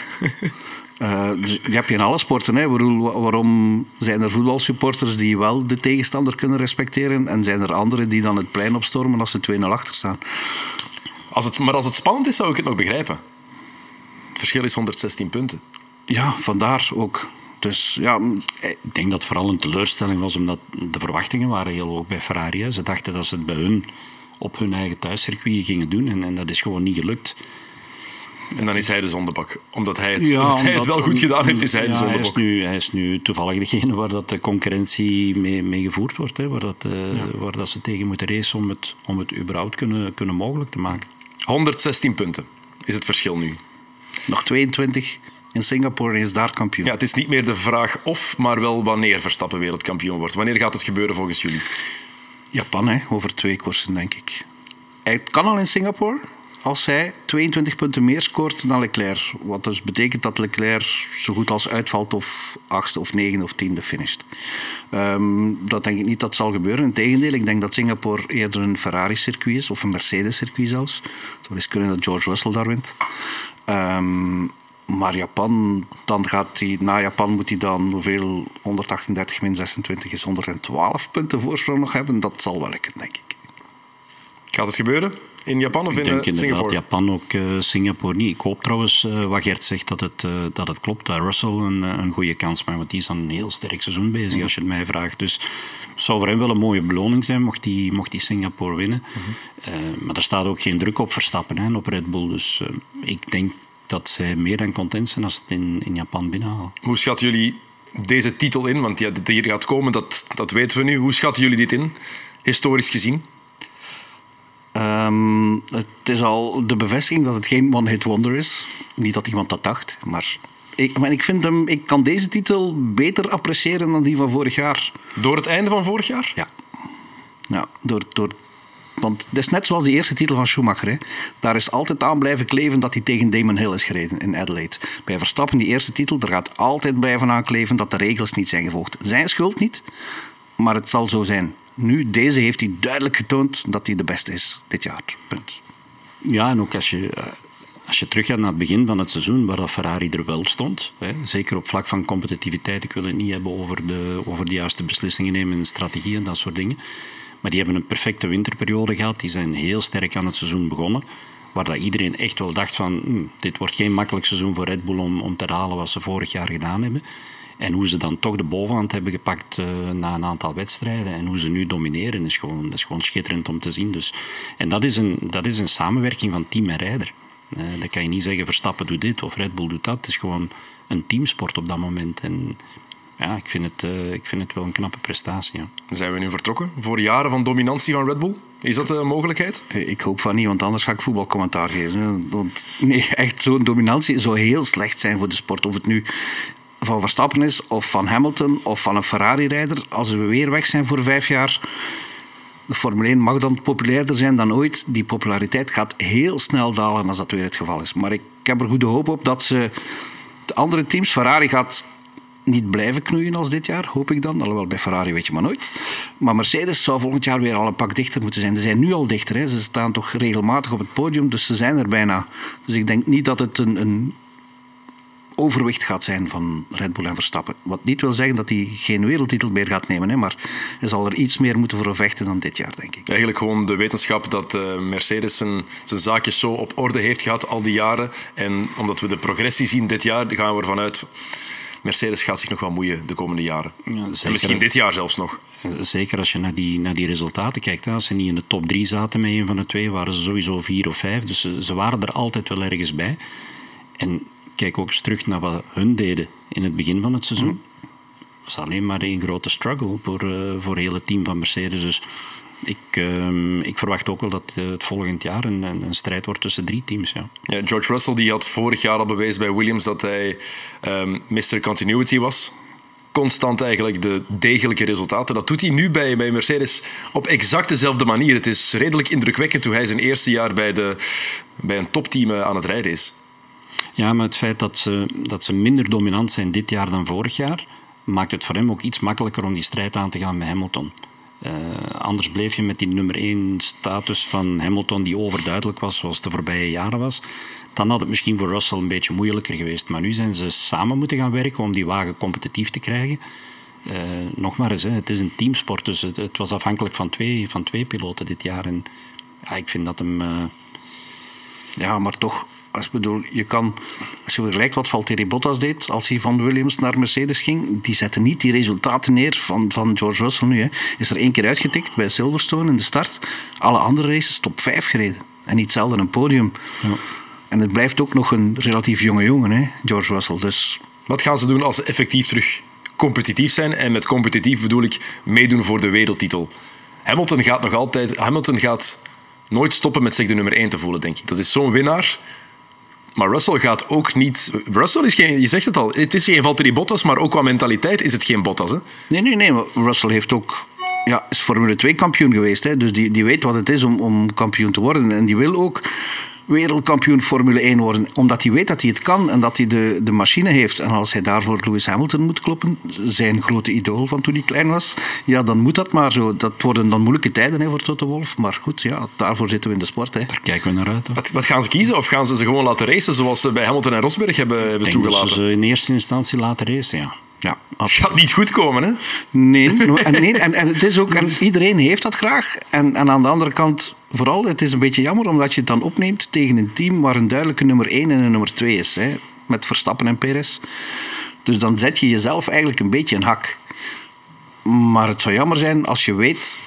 Dus die heb je in alle sporten. Hè. Waarom zijn er voetbalsupporters die wel de tegenstander kunnen respecteren en zijn er anderen die dan het plein opstormen als ze 2-0 achter staan? Maar als het spannend is, zou ik het nog begrijpen. Het verschil is 116 punten. Ja, vandaar ook. Dus ja, ik denk dat het vooral een teleurstelling was, omdat de verwachtingen waren heel hoog bij Ferrari. Hè. Ze dachten dat ze het bij hun op hun eigen thuiscircuit gingen doen en dat is gewoon niet gelukt. En dan is hij de zondebak. Omdat hij het wel goed gedaan heeft, is hij de zondebak. Hij is nu toevallig degene waar dat de concurrentie mee gevoerd wordt. Hè, waar dat ze tegen moeten racen om het überhaupt kunnen mogelijk te maken. 116 punten is het verschil nu. Nog 22 in Singapore en is daar kampioen. Ja, het is niet meer de vraag of, maar wel wanneer Verstappen wereldkampioen wordt. Wanneer gaat het gebeuren volgens jullie? Japan, hè, over 2 koersen, denk ik. Het kan al in Singapore als hij 22 punten meer scoort dan Leclerc. Wat dus betekent dat Leclerc zo goed als uitvalt of 8e of 9e of 10e finisht. Dat denk ik niet dat zal gebeuren. Integendeel, ik denk dat Singapore eerder een Ferrari-circuit is, of een Mercedes-circuit zelfs. Het zou eens kunnen dat George Russell daar wint. Maar Japan, na Japan moet hij dan hoeveel 138 min 26 is 112 punten voorsprong nog hebben. Dat zal wel lukken, denk ik. Gaat het gebeuren? In Japan of in Singapore? Ik denk inderdaad Japan, ook Singapore niet. Ik hoop trouwens, wat Gert zegt, dat het klopt. Dat Russell een goede kans maakt, want die is aan een heel sterk seizoen bezig, als je het mij vraagt. Dus het zou voor hem wel een mooie beloning zijn, mocht die Singapore winnen. Maar er staat ook geen druk op Verstappen en op Red Bull. Dus ik denk dat zij meer dan content zijn als ze het in Japan binnenhalen. Hoe schatten jullie deze titel in? Want dat hier gaat komen, dat weten we nu. Hoe schatten jullie dit in, historisch gezien? Het is al de bevestiging dat het geen one-hit wonder is. Niet dat iemand dat dacht, maar ik kan deze titel beter appreciëren dan die van vorig jaar. Door het einde van vorig jaar? Ja, want het is net zoals die eerste titel van Schumacher. Hè. Daar is altijd aan blijven kleven dat hij tegen Damon Hill is gereden in Adelaide. Bij Verstappen, die eerste titel, er gaat altijd blijven aankleven dat de regels niet zijn gevolgd. Zijn schuld niet, maar het zal zo zijn. Nu, deze heeft hij duidelijk getoond dat hij de beste is dit jaar. Punt. Ja, en ook als je teruggaat naar het begin van het seizoen, waar dat Ferrari er wel stond, hè, zeker op vlak van competitiviteit, ik wil het niet hebben over de juiste beslissingen nemen en strategie en dat soort dingen, maar die hebben een perfecte winterperiode gehad, die zijn heel sterk aan het seizoen begonnen, waar dat iedereen echt wel dacht van, dit wordt geen makkelijk seizoen voor Red Bull om te halen wat ze vorig jaar gedaan hebben. En hoe ze dan toch de bovenhand hebben gepakt na een aantal wedstrijden en hoe ze nu domineren, is gewoon schitterend om te zien. Dus, en dat is een samenwerking van team en rijder. Dan kan je niet zeggen Verstappen doet dit of Red Bull doet dat. Het is gewoon een teamsport op dat moment. En ja, ik vind het wel een knappe prestatie. Ja. Zijn we nu vertrokken voor jaren van dominantie van Red Bull? Is dat een mogelijkheid? Ik hoop van niet, want anders ga ik voetbalcommentaar geven. Want nee, echt zo'n dominantie zou heel slecht zijn voor de sport. Of het nu van Verstappen is, of van Hamilton, of van een Ferrari-rijder. Als we weer weg zijn voor 5 jaar, de Formule 1 mag dan populairder zijn dan ooit. Die populariteit gaat heel snel dalen als dat weer het geval is. Maar ik heb er goede hoop op dat ze de andere teams, Ferrari gaat niet blijven knoeien als dit jaar, hoop ik dan. Alhoewel, bij Ferrari weet je maar nooit. Maar Mercedes zou volgend jaar weer al een pak dichter moeten zijn. Ze zijn nu al dichter, hè. Ze staan toch regelmatig op het podium, dus ze zijn er bijna. Dus ik denk niet dat het een overwicht gaat zijn van Red Bull en Verstappen. Wat niet wil zeggen dat hij geen wereldtitel meer gaat nemen, hè, maar hij zal er iets meer moeten voor vechten dan dit jaar, denk ik. Eigenlijk gewoon de wetenschap dat Mercedes zijn zaakjes zo op orde heeft gehad al die jaren. En omdat we de progressie zien dit jaar, gaan we ervan uit... Mercedes gaat zich nog wel moeien de komende jaren. Ja, en misschien dit jaar zelfs nog. Zeker als je naar die resultaten kijkt. Als ze niet in de top 3 zaten met een van de twee, waren ze sowieso 4 of 5. Dus ze waren er altijd wel ergens bij. En kijk ook eens terug naar wat hun deden in het begin van het seizoen. Het was alleen maar een grote struggle voor het hele team van Mercedes. Dus ik verwacht ook wel dat het volgend jaar een strijd wordt tussen 3 teams. Ja. Ja, George Russell die had vorig jaar al bewezen bij Williams dat hij Mr. Continuity was. Constant eigenlijk de degelijke resultaten. Dat doet hij nu bij Mercedes op exact dezelfde manier. Het is redelijk indrukwekkend hoe hij zijn eerste jaar bij een topteam aan het rijden is. Ja, maar het feit dat ze minder dominant zijn dit jaar dan vorig jaar, maakt het voor hem ook iets makkelijker om die strijd aan te gaan met Hamilton. Anders bleef je met die nummer 1 status van Hamilton, die overduidelijk was, zoals het de voorbije jaren was. Dan had het misschien voor Russell een beetje moeilijker geweest. Maar nu zijn ze samen moeten gaan werken om die wagen competitief te krijgen. Nog maar eens, het is een teamsport, dus het was afhankelijk van twee piloten dit jaar. En ja, ik vind dat hem... Ja, maar toch... Als je vergelijkt wat Valtteri Bottas deed als hij van Williams naar Mercedes ging, die zetten niet die resultaten neer van George Russell nu. Hè. Is er 1 keer uitgetikt bij Silverstone in de start. Alle andere races top 5 gereden. En niet zelden een podium. Ja. En het blijft ook nog een relatief jonge jongen, hè, George Russell. Dus... Wat gaan ze doen als ze effectief terug competitief zijn? En met competitief bedoel ik meedoen voor de wereldtitel. Hamilton gaat nooit stoppen met zich de nummer 1 te voelen, denk ik. Dat is zo'n winnaar. Maar Russell gaat ook niet... Russell is geen... Je zegt het al, het is geen Valtteri Bottas, maar ook qua mentaliteit is het geen Bottas. Hè? Nee. Maar Russell heeft ook... Ja, is Formule 2 kampioen geweest. Hè? Dus die weet wat het is om kampioen te worden. En die wil ook wereldkampioen Formule 1 worden. Omdat hij weet dat hij het kan en dat hij de machine heeft. En als hij daarvoor Lewis Hamilton moet kloppen, zijn grote idool van toen hij klein was, ja, dan moet dat maar zo. Dat worden dan moeilijke tijden, hè, voor Toto Wolff. Maar goed, ja, daarvoor zitten we in de sport. Hè. Daar kijken we naar uit. Wat gaan ze kiezen? Of gaan ze gewoon laten racen zoals ze bij Hamilton en Rosberg hebben toegelaten? Ik denk dat ze in eerste instantie laten racen, ja. Ja, het gaat niet goed komen, hè? Nee, en het is ook... En iedereen heeft dat graag. En aan de andere kant, vooral, het is een beetje jammer omdat je het dan opneemt tegen een team waar een duidelijke nummer 1 en een nummer 2 is. Hè, met Verstappen en Perez. Dus dan zet je jezelf eigenlijk een beetje een hak. Maar het zou jammer zijn als je weet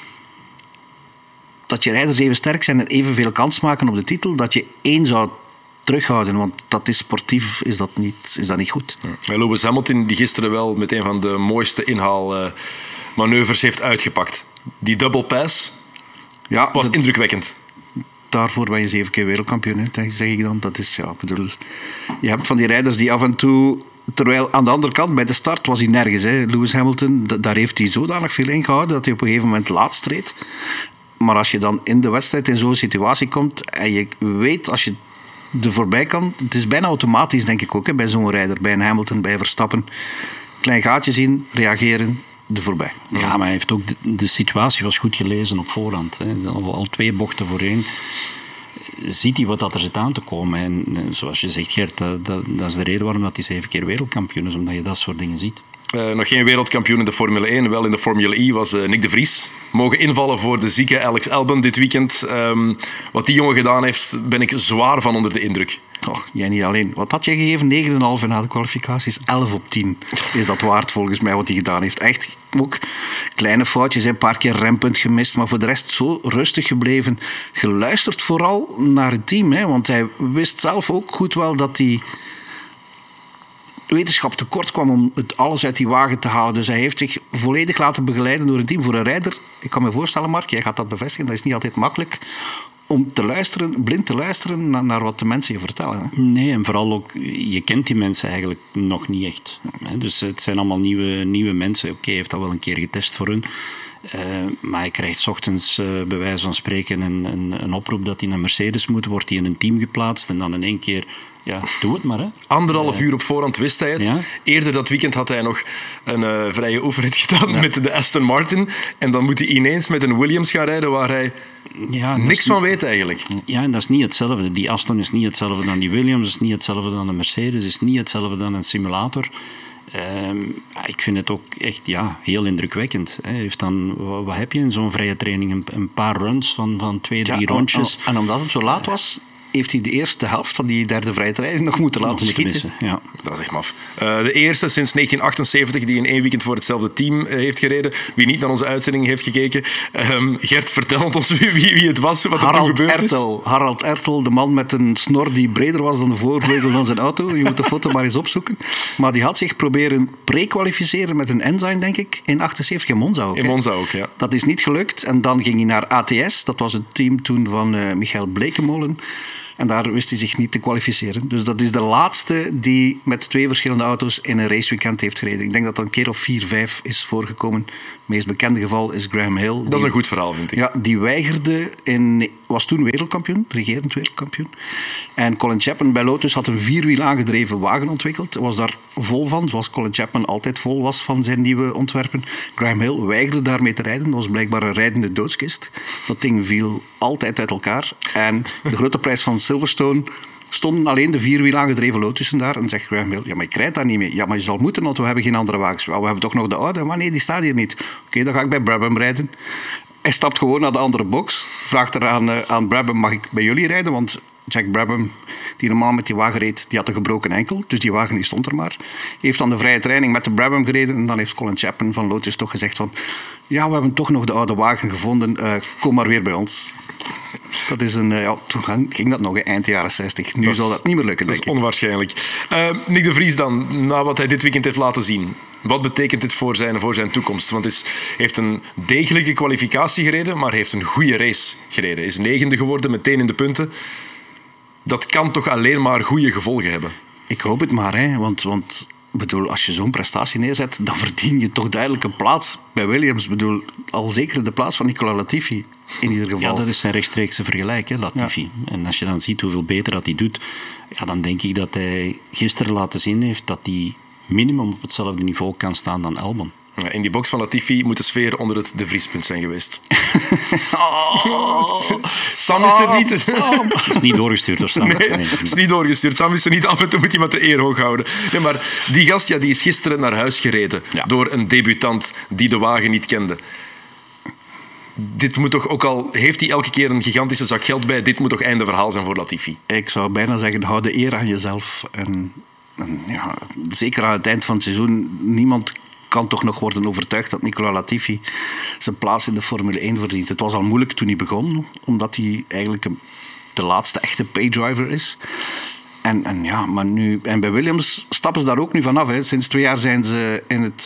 dat je rijders even sterk zijn en evenveel kans maken op de titel, dat je 1 zou terughouden, want dat is sportief, is dat niet goed. Ja. Lewis Hamilton, die gisteren wel met een van de mooiste inhaalmanoeuvres heeft uitgepakt. Die double pass was indrukwekkend. Daarvoor ben je 7 keer wereldkampioen, hè, zeg ik dan. Dat is, ja, bedoel, je hebt van die rijders die af en toe... Terwijl aan de andere kant, bij de start was hij nergens. Hè. Lewis Hamilton, daar heeft hij zodanig veel ingehouden dat hij op een gegeven moment laatst reed. Maar als je dan in de wedstrijd in zo'n situatie komt en je weet als je er voorbij kan, het is bijna automatisch, denk ik ook, hè, bij zo'n rijder, bij een Hamilton, bij Verstappen. Klein gaatje zien, reageren, er voorbij. Ja, maar hij heeft ook de situatie was goed gelezen op voorhand. Hè. Al 2 bochten voorheen ziet hij wat dat er zit aan te komen. En zoals je zegt, Gert, dat is de reden waarom dat hij 7 keer wereldkampioen is, omdat je dat soort dingen ziet. Nog geen wereldkampioen in de Formule 1, wel in de Formule E was Nick de Vries. Mogen invallen voor de zieke Alex Albon dit weekend. Wat die jongen gedaan heeft, ben ik zwaar van onder de indruk. Och, jij niet alleen. Wat had jij gegeven? 9,5 na de kwalificaties. 11 op 10 is dat waard volgens mij wat hij gedaan heeft. Echt ook kleine foutjes, een paar keer rempunt gemist, maar voor de rest zo rustig gebleven. Geluisterd vooral naar het team, hè, want hij wist zelf ook goed wel dat hij wetenschap tekort kwam om het alles uit die wagen te halen. Dus hij heeft zich volledig laten begeleiden door een team. Voor een rijder, ik kan me voorstellen, Mark, jij gaat dat bevestigen, dat is niet altijd makkelijk om te luisteren, blind te luisteren naar wat de mensen je vertellen. Hè? Nee, en vooral ook, je kent die mensen eigenlijk nog niet echt. Dus het zijn allemaal nieuwe mensen. Oké, hij heeft dat wel een keer getest voor hun. Maar hij krijgt 's ochtends bij wijze van spreken een oproep dat hij naar Mercedes moet. Wordt hij in een team geplaatst en dan in één keer ja, doe het maar. Hè. 1,5 uur op voorhand wist hij het. Ja. Eerder dat weekend had hij nog een vrije oefenrit gedaan met de Aston Martin. En dan moet hij ineens met een Williams gaan rijden waar hij niks van weet eigenlijk. Ja, en dat is niet hetzelfde. Die Aston is niet hetzelfde dan die Williams, is niet hetzelfde dan een Mercedes, is niet hetzelfde dan een simulator. Ik vind het ook echt heel indrukwekkend. Hij heeft dan, wat heb je in zo'n vrije training? Een paar runs van 2-3 rondjes. En omdat het zo laat was, heeft hij de eerste helft van die derde vrije training nog moeten laten schieten. Missen, ja. Dat is echt maf. De eerste sinds 1978 die in 1 weekend voor hetzelfde team heeft gereden. Wie niet naar onze uitzending heeft gekeken. Gert, vertel ons wie het was, wat er toen gebeurd is. Harald Ertel, de man met een snor die breder was dan de voorvleugel van zijn auto. Je moet de foto maar eens opzoeken. Maar die had zich proberen pre-kwalificeren met een Ensign, denk ik, in 78 in Monza ook. In Monza ook, ja. Dat is niet gelukt. En dan ging hij naar ATS. Dat was het team toen van Michael Blekemolen. En daar wist hij zich niet te kwalificeren. Dus dat is de laatste die met 2 verschillende auto's in een raceweekend heeft gereden. Ik denk dat dat een keer of 4, 5 is voorgekomen. Het meest bekende geval is Graham Hill. Dat is een goed verhaal, vind ik. Ja, die weigerde was toen wereldkampioen, regerend wereldkampioen. En Colin Chapman bij Lotus had een 4-wiel aangedreven wagen ontwikkeld. Was daar vol van, zoals Colin Chapman altijd vol was van zijn nieuwe ontwerpen. Graham Hill weigerde daarmee te rijden. Dat was blijkbaar een rijdende doodskist. Dat ding viel altijd uit elkaar. En de grote prijs van Silverstone stonden alleen de 4-wiel aangedreven Lotussen daar. En zegt Graham Hill, ja, maar ik rijd daar niet mee. Ja, maar je zal moeten, want we hebben geen andere wagens. Wel, we hebben toch nog de oude? Maar nee, die staat hier niet. Oké, dan ga ik bij Brabham rijden. Hij stapt gewoon naar de andere box. Vraagt er aan Brabham, mag ik bij jullie rijden? Want Jack Brabham, die normaal met die wagen reed, die had een gebroken enkel. Dus die wagen die stond er maar. Heeft dan de vrije training met de Brabham gereden. En dan heeft Colin Chapman van Lotus toch gezegd van... Ja, we hebben toch nog de oude wagen gevonden. Kom maar weer bij ons. Dat is toen ging dat nog eind jaren 60. Nu zal dat niet meer lukken, denk ik. Dat is onwaarschijnlijk. Nick de Vries dan, na wat hij dit weekend heeft laten zien. Wat betekent dit voor zijn toekomst? Want hij heeft een degelijke kwalificatie gereden, maar heeft een goede race gereden. Is 9e geworden, meteen in de punten. Dat kan toch alleen maar goede gevolgen hebben? Ik hoop het maar, hè. Want bedoel, als je zo'n prestatie neerzet, dan verdien je toch duidelijk een plaats bij Williams. Bedoel, al zeker de plaats van Nicolas Latifi, in ieder geval. Ja, dat is zijn rechtstreekse vergelijk, hè, Latifi. Ja. En als je dan ziet hoeveel beter dat hij doet, dan denk ik dat hij gisteren laten zien heeft dat hij minimum op hetzelfde niveau kan staan dan Albon. Ja, in die box van Latifi moet de sfeer onder het De Vriespunt zijn geweest. Sam is er niet. Het is niet doorgestuurd door Sam. Nee, het is niet doorgestuurd. Sam is er niet. Af en toe moet iemand de eer hoog houden. Nee, maar die gast die is gisteren naar huis gereden door een debutant die de wagen niet kende. Dit moet toch, ook al heeft hij elke keer een gigantische zak geld bij, dit moet toch einde verhaal zijn voor Latifi? Ik zou bijna zeggen, hou de eer aan jezelf. En zeker aan het eind van het seizoen, niemand kan toch nog worden overtuigd dat Nicolas Latifi zijn plaats in de Formule 1 verdient. Het was al moeilijk toen hij begon, omdat hij eigenlijk de laatste echte paydriver is. Maar nu, en bij Williams stappen ze daar ook nu vanaf. Hè. Sinds 2 jaar zijn ze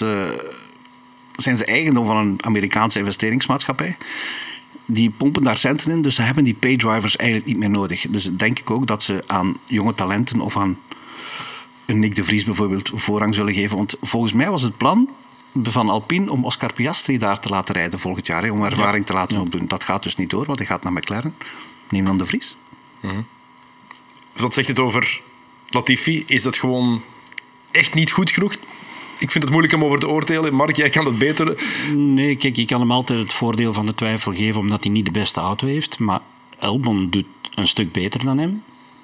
zijn ze eigendom van een Amerikaanse investeringsmaatschappij. Die pompen daar centen in, dus ze hebben die paydrivers eigenlijk niet meer nodig. Dus denk ik ook dat ze aan jonge talenten of aan een Nick de Vries bijvoorbeeld voorrang zullen geven. Want volgens mij was het plan van Alpine om Oscar Piastri daar te laten rijden volgend jaar. Om ervaring te laten opdoen. Dat gaat dus niet door, want hij gaat naar McLaren. Neem dan de Vries. Mm-hmm. Wat zegt het over Latifi? Is dat gewoon echt niet goed genoeg? Ik vind het moeilijk om over te oordelen. Mark, jij kan dat beter. Nee, kijk, je kan hem altijd het voordeel van de twijfel geven omdat hij niet de beste auto heeft. Maar Albon doet een stuk beter dan hem.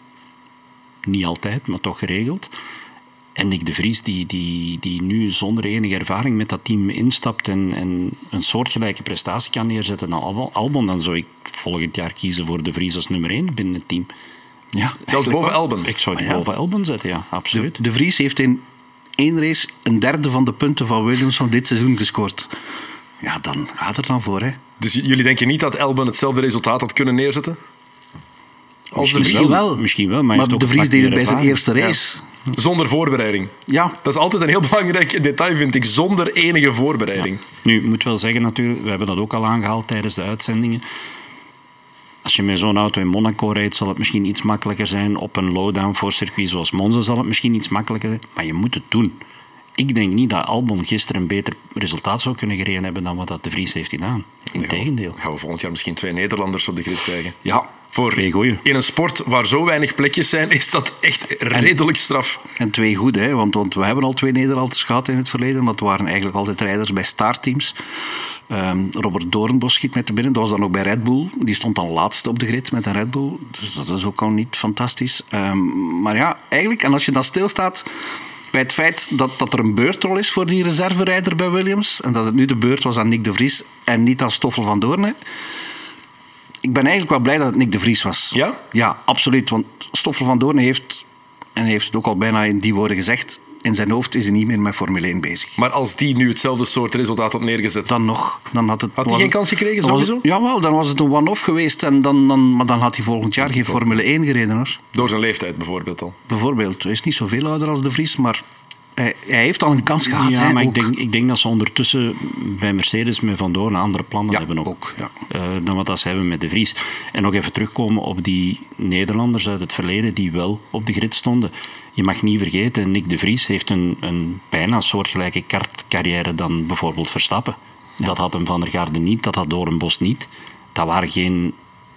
Niet altijd, maar toch geregeld. En Nick de Vries, die nu zonder enige ervaring met dat team instapt en een soortgelijke prestatie kan neerzetten dan Albon, dan zou ik volgend jaar kiezen voor de Vries als nummer 1 binnen het team. Ja, zelfs boven Albon. Ik zou die boven Albon zetten, ja, absoluut. De Vries heeft in 1 race 1/3 van de punten van Williams van dit seizoen gescoord. Ja, dan gaat het dan voor, hè. Dus jullie denken niet dat Albon hetzelfde resultaat had kunnen neerzetten? Als de Vries wel. Misschien wel, maar de Vries deed het bij zijn eerste race. Ja. Zonder voorbereiding. Ja. Dat is altijd een heel belangrijk detail, vind ik. Zonder enige voorbereiding. Ja. Nu, ik moet wel zeggen natuurlijk, we hebben dat ook al aangehaald tijdens de uitzendingen. Als je met zo'n auto in Monaco rijdt, zal het misschien iets makkelijker zijn. Op een low-down voor circuit zoals Monza zal het misschien iets makkelijker zijn. Maar je moet het doen. Ik denk niet dat Albon gisteren een beter resultaat zou kunnen gereden hebben dan wat dat de Vries heeft gedaan. Integendeel. Gaan we volgend jaar misschien 2 Nederlanders op de grid krijgen? Ja, In een sport waar zo weinig plekjes zijn, is dat echt redelijk straf. En 2 goed, hè? Want we hebben al 2 Nederlanders gehad in het verleden. Dat waren eigenlijk altijd rijders bij startteams. Robert Doornbos schiet met de binnen. Dat was dan ook bij Red Bull. Die stond dan laatste op de grid met een Red Bull. Dus dat is ook al niet fantastisch. Maar ja, eigenlijk, en als je dan stilstaat bij het feit dat er een beurtrol is voor die reserverijder bij Williams, en dat het nu de beurt was aan Nick de Vries en niet aan Stoffel van Doorne. Ik ben eigenlijk wel blij dat het Nick de Vries was. Ja? Ja, absoluut. Want Stoffel van Doorne heeft het ook al bijna in die woorden gezegd, in zijn hoofd is hij niet meer met Formule 1 bezig. Maar als die nu hetzelfde soort resultaat had neergezet... Dan had hij geen kans gekregen, sowieso? Jawel, dan was het een one-off geweest. Maar dan had hij volgend jaar geen Formule 1 gereden, hoor. Door zijn leeftijd bijvoorbeeld al? Bijvoorbeeld. Hij is niet zoveel ouder als de Vries, maar hij heeft al een kans gehad. Ja, maar ik denk dat ze ondertussen bij Mercedes met Van Doorn andere plannen hebben ook. Dan wat ze hebben met de Vries. En nog even terugkomen op die Nederlanders uit het verleden die wel op de grid stonden. Je mag niet vergeten, Nick de Vries heeft een bijna soortgelijke kartcarrière dan bijvoorbeeld Verstappen. Ja. Dat had een Van der Garde niet, dat had Doornbos niet. Dat waren geen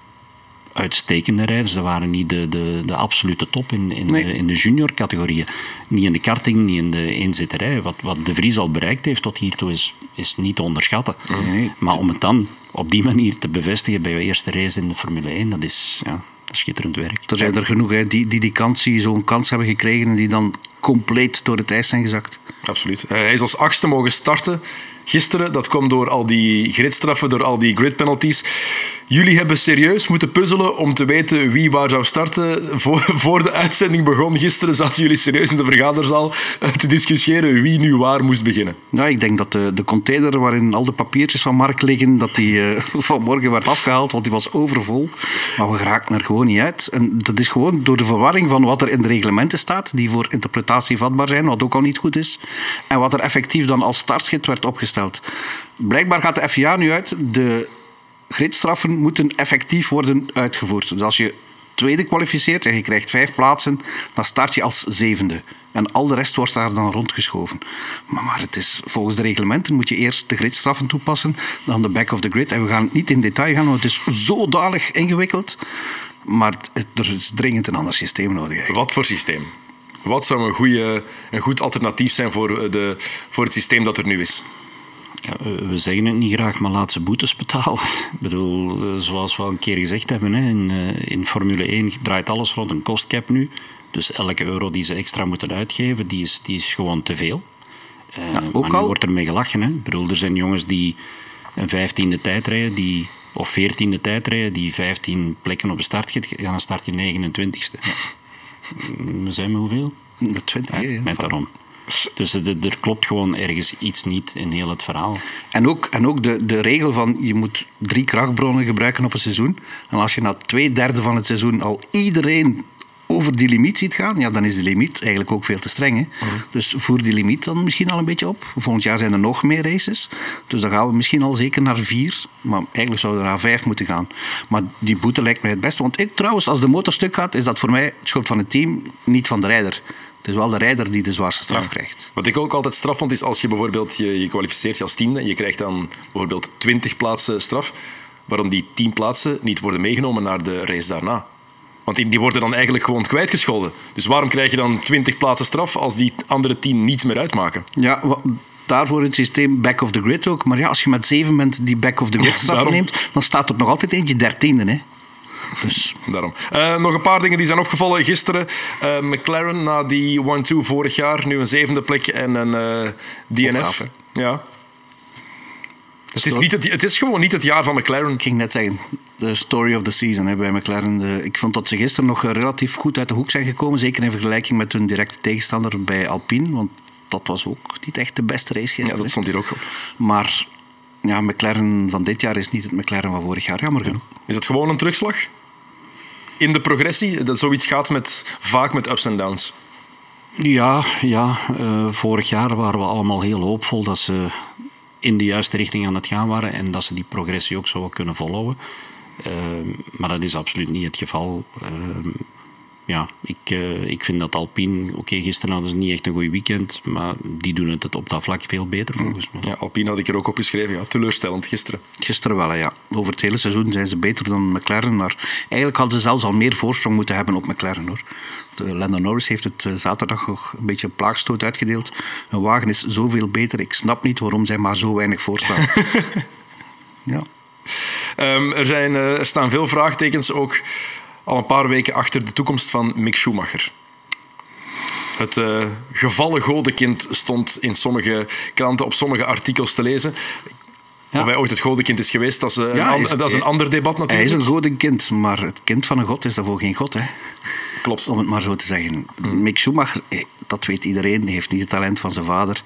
uitstekende rijders, dat waren niet de absolute top in de junior-categorieën. Niet in de karting, niet in de eenzitterij. Wat de Vries al bereikt heeft tot hiertoe is niet te onderschatten. Nee. Maar om het dan op die manier te bevestigen bij je eerste race in de Formule 1, dat is schitterend werk. Er zijn er genoeg die zo'n kans hebben gekregen en die dan compleet door het ijs zijn gezakt. Absoluut. Hij is als 8e mogen starten gisteren. Dat kwam door al die gridstraffen, door al die gridpenalties. Jullie hebben serieus moeten puzzelen om te weten wie waar zou starten. Voor de uitzending begon gisteren, zaten jullie serieus in de vergaderzaal te discussiëren wie nu waar moest beginnen. Nou, ik denk dat de container waarin al de papiertjes van Mark liggen, dat die vanmorgen werd afgehaald, want die was overvol. Maar we geraakten er gewoon niet uit. En dat is gewoon door de verwarring van wat er in de reglementen staat, die voor interpretatie vatbaar zijn, wat ook al niet goed is, en wat er effectief dan als startgids werd opgesteld. Blijkbaar gaat de FIA nu uit, de gridstraffen moeten effectief worden uitgevoerd. Dus als je tweede kwalificeert en je krijgt 5 plaatsen, dan start je als 7e. En al de rest wordt daar dan rondgeschoven. Maar het is, volgens de reglementen moet je eerst de gridstraffen toepassen, dan de back of the grid. En we gaan het niet in detail gaan, want het is zodanig ingewikkeld. Maar er is dringend een ander systeem nodig. Eigenlijk. Wat voor systeem? Wat zou een goed alternatief zijn voor het systeem dat er nu is? Ja, we zeggen het niet graag, maar laat ze boetes betalen. Ik bedoel, zoals we al een keer gezegd hebben, hè, in Formule 1 draait alles rond een kostcap nu. Dus elke euro die ze extra moeten uitgeven, die is gewoon te veel. Maar nu wordt er mee gelachen. Hè. Ik bedoel, er zijn jongens die een 15e tijd rijden, of 14e tijd rijden, die 15 plekken op de start gaan, dan start je 29e. Ja. We zijn met hoeveel? 20, ja. Met daarom. Dus er klopt gewoon ergens iets niet in heel het verhaal. En ook de regel van je moet 3 krachtbronnen gebruiken op een seizoen. En als je na 2/3 van het seizoen al iedereen over die limiet ziet gaan, ja, dan is de limiet eigenlijk ook veel te streng. Hè? Dus voer die limiet dan misschien al een beetje op. Volgend jaar zijn er nog meer races. Dus dan gaan we misschien al zeker naar 4. Maar eigenlijk zouden we naar 5 moeten gaan. Maar die boete lijkt mij het beste. Want trouwens, als de motor stuk gaat, is dat voor mij het schuld van het team, niet van de rijder. Het is wel de rijder die de zwaarste straf krijgt. Wat ik ook altijd straf vond, is als je bijvoorbeeld je kwalificeert je als 10e en je krijgt dan bijvoorbeeld 20 plaatsen straf, waarom die 10 plaatsen niet worden meegenomen naar de race daarna. Want die worden dan eigenlijk gewoon kwijtgescholden. Dus waarom krijg je dan 20 plaatsen straf als die andere 10 niets meer uitmaken? Ja, daarvoor het systeem back of the grid ook. Maar ja, als je met 7 bent die back of the grid straf neemt, dan staat er nog altijd eentje 13e, hè. Dus. Daarom. Nog een paar dingen die zijn opgevallen gisteren. McLaren na die 1-2 vorig jaar, nu een 7e plek en een DNF. Ja. Het is gewoon niet het jaar van McLaren. Ik ging net zeggen, de story of the season bij McLaren. Ik vond dat ze gisteren nog relatief goed uit de hoek zijn gekomen. Zeker in vergelijking met hun directe tegenstander bij Alpine. Want dat was ook niet echt de beste race gisteren. Ja, dat stond hier ook op. Maar ja, McLaren van dit jaar is niet het McLaren van vorig jaar, jammer genoeg. Is het gewoon een terugslag in de progressie? Dat zoiets gaat vaak met ups en downs. Ja. Vorig jaar waren we allemaal heel hoopvol dat ze in de juiste richting aan het gaan waren en dat ze die progressie ook zouden kunnen volhouden. Maar dat is absoluut niet het geval. ja, ik vind dat Alpine... Oké, gisteren hadden ze niet echt een goed weekend, maar die doen het op dat vlak veel beter volgens mij. Ja, Alpine had ik er ook op geschreven. Ja, teleurstellend gisteren. Gisteren wel, ja. Over het hele seizoen zijn ze beter dan McLaren. Maar eigenlijk hadden ze zelfs al meer voorsprong moeten hebben op McLaren, hoor. Lando Norris heeft het zaterdag nog een beetje een plaagstoot uitgedeeld. Hun wagen is zoveel beter. Ik snap niet waarom zij maar zo weinig voorstaan. Ja. Er staan veel vraagtekens ook al een paar weken achter de toekomst van Mick Schumacher. Het gevallen godenkind stond in sommige kranten op sommige artikels te lezen. Ja. Of hij ooit het godenkind is geweest, dat is een ander debat natuurlijk. Hij is een godenkind, maar het kind van een god is daarvoor geen god. Hè? Klopt. Om het maar zo te zeggen. Mick Schumacher, dat weet iedereen, heeft niet het talent van zijn vader.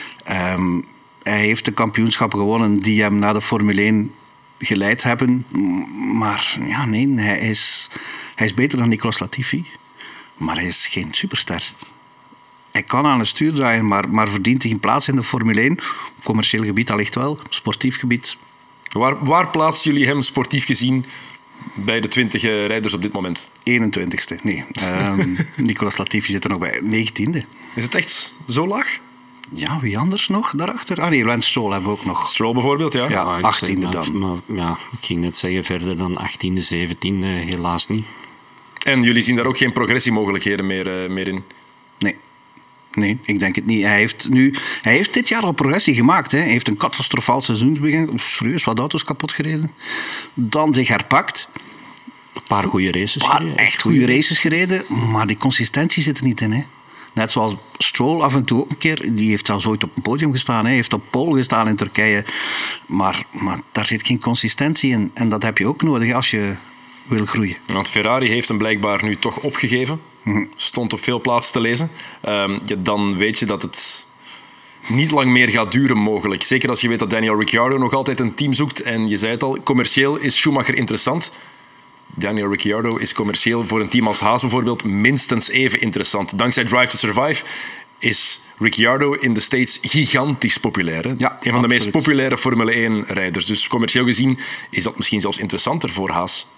Hij heeft de kampioenschappen gewonnen die hem naar de Formule 1 geleid hebben. Maar ja, nee, hij is beter dan Nicolas Latifi. Maar hij is geen superster. Hij kan aan het stuur draaien, maar verdient hij een plaats in de Formule 1? Op commercieel gebied allicht wel, sportief gebied. Waar plaatsen jullie hem sportief gezien bij de 20 rijders op dit moment? 21ste, nee. Nicolas Latifi zit er nog bij, 19e. Is het echt zo laag? Ja, wie anders nog daarachter? Ah nee, Lance Stroll hebben we ook nog. Stroll bijvoorbeeld, ja. Ja, 18e dan. Maar, ja, ik ging net zeggen, verder dan 18e, 17e, helaas niet. En jullie zien daar ook geen progressiemogelijkheden meer in? Nee, ik denk het niet. Hij heeft dit jaar al progressie gemaakt. Hè. Hij heeft een catastrofaal seizoensbegin. Serieus wat auto's kapot gereden. Dan zich herpakt. Een paar goede races gereden. Echt goede races gereden. Maar die consistentie zit er niet in. Hè. Net zoals Stroll af en toe ook een keer. Die heeft zelfs ooit op een podium gestaan. Hij heeft op pole gestaan in Turkije. Maar daar zit geen consistentie in. En dat heb je ook nodig als je wil groeien. Want Ferrari heeft hem blijkbaar nu toch opgegeven. Stond op veel plaatsen te lezen. Dan weet je dat het niet lang meer gaat duren mogelijk. Zeker als je weet dat Daniel Ricciardo nog altijd een team zoekt. En je zei het al, commercieel is Schumacher interessant. Daniel Ricciardo is commercieel voor een team als Haas bijvoorbeeld minstens even interessant. Dankzij Drive to Survive is Ricciardo in de States gigantisch populair. Hè? Ja, een van de meest populaire Formule 1-rijders. Dus commercieel gezien is dat misschien zelfs interessanter voor Haas.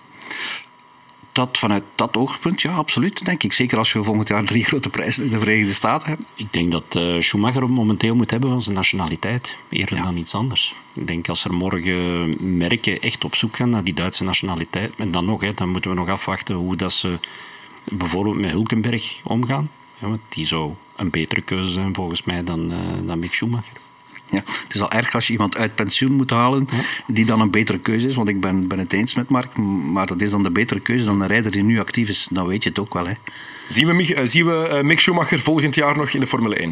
Vanuit dat oogpunt, ja, absoluut, denk ik. Zeker als we volgend jaar 3 grote prijzen in de Verenigde Staten hebben. Ik denk dat Schumacher momenteel moet hebben van zijn nationaliteit, eerder dan iets anders. Ik denk als er morgen merken echt op zoek gaan naar die Duitse nationaliteit, en dan nog, dan moeten we nog afwachten hoe dat ze bijvoorbeeld met Hülkenberg omgaan. Ja, want die zou een betere keuze zijn volgens mij dan Mick Schumacher. Ja, het is al erg als je iemand uit pensioen moet halen die dan een betere keuze is. Want ik ben het eens met Mark, maar dat is dan de betere keuze dan een rijder die nu actief is. Dan weet je het ook wel. Hè. Zien we Mick Schumacher volgend jaar nog in de Formule 1?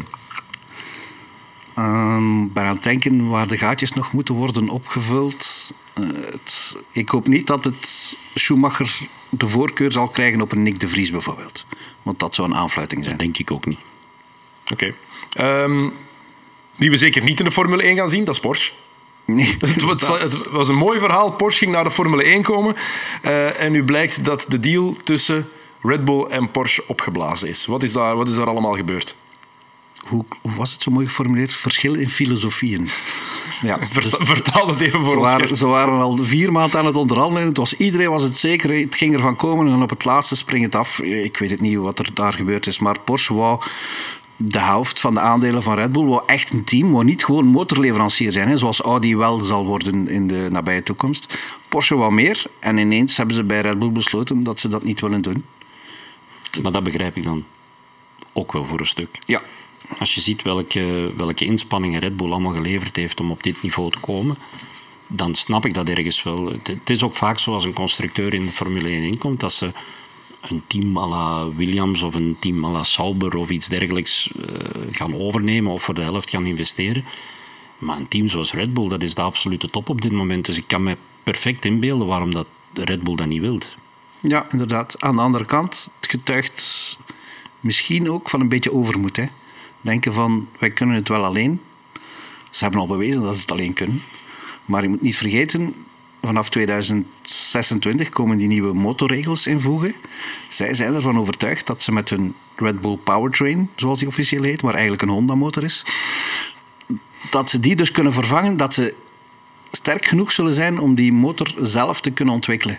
Ben aan het denken waar de gaatjes nog moeten worden opgevuld. Ik hoop niet dat het Schumacher de voorkeur zal krijgen op een Nick de Vries bijvoorbeeld. Want dat zou een aanfluiting zijn. Dat denk ik ook niet. Oké. Wie we zeker niet in de Formule 1 gaan zien, dat is Porsche. Nee, het was een mooi verhaal. Porsche ging naar de Formule 1 komen. En nu blijkt dat de deal tussen Red Bull en Porsche opgeblazen is. Wat is daar allemaal gebeurd? Hoe was het zo mooi geformuleerd? Verschil in filosofieën. Ja, vertaal het even voor ons. Ze waren al 4 maanden aan het onderhandelen. Iedereen was het zeker. Het ging ervan komen en op het laatste springt het af. Ik weet het niet wat er daar gebeurd is. Maar Porsche wou de helft van de aandelen van Red Bull, wou echt een team, wou niet gewoon motorleverancier zijn, hè, zoals Audi wel zal worden in de nabije toekomst. Porsche wou meer en ineens hebben ze bij Red Bull besloten dat ze dat niet willen doen. Maar dat begrijp ik dan ook wel voor een stuk. Ja. Als je ziet welke inspanningen Red Bull allemaal geleverd heeft om op dit niveau te komen, dan snap ik dat ergens wel. Het is ook vaak zo als een constructeur in de Formule 1 inkomt, dat ze een team à la Williams of een team à la Sauber of iets dergelijks gaan overnemen of voor de helft gaan investeren. Maar een team zoals Red Bull, dat is de absolute top op dit moment. Dus ik kan me perfect inbeelden waarom dat Red Bull dat niet wil. Ja, inderdaad. Aan de andere kant, het getuigt misschien ook van een beetje overmoed. Hè. Denken van, wij kunnen het wel alleen. Ze hebben al bewezen dat ze het alleen kunnen. Maar je moet niet vergeten, vanaf 2026 komen die nieuwe motorregels invoegen. Zij zijn ervan overtuigd dat ze met hun Red Bull Powertrain, zoals die officieel heet, maar eigenlijk een Honda-motor is, dat ze die dus kunnen vervangen, dat ze sterk genoeg zullen zijn om die motor zelf te kunnen ontwikkelen.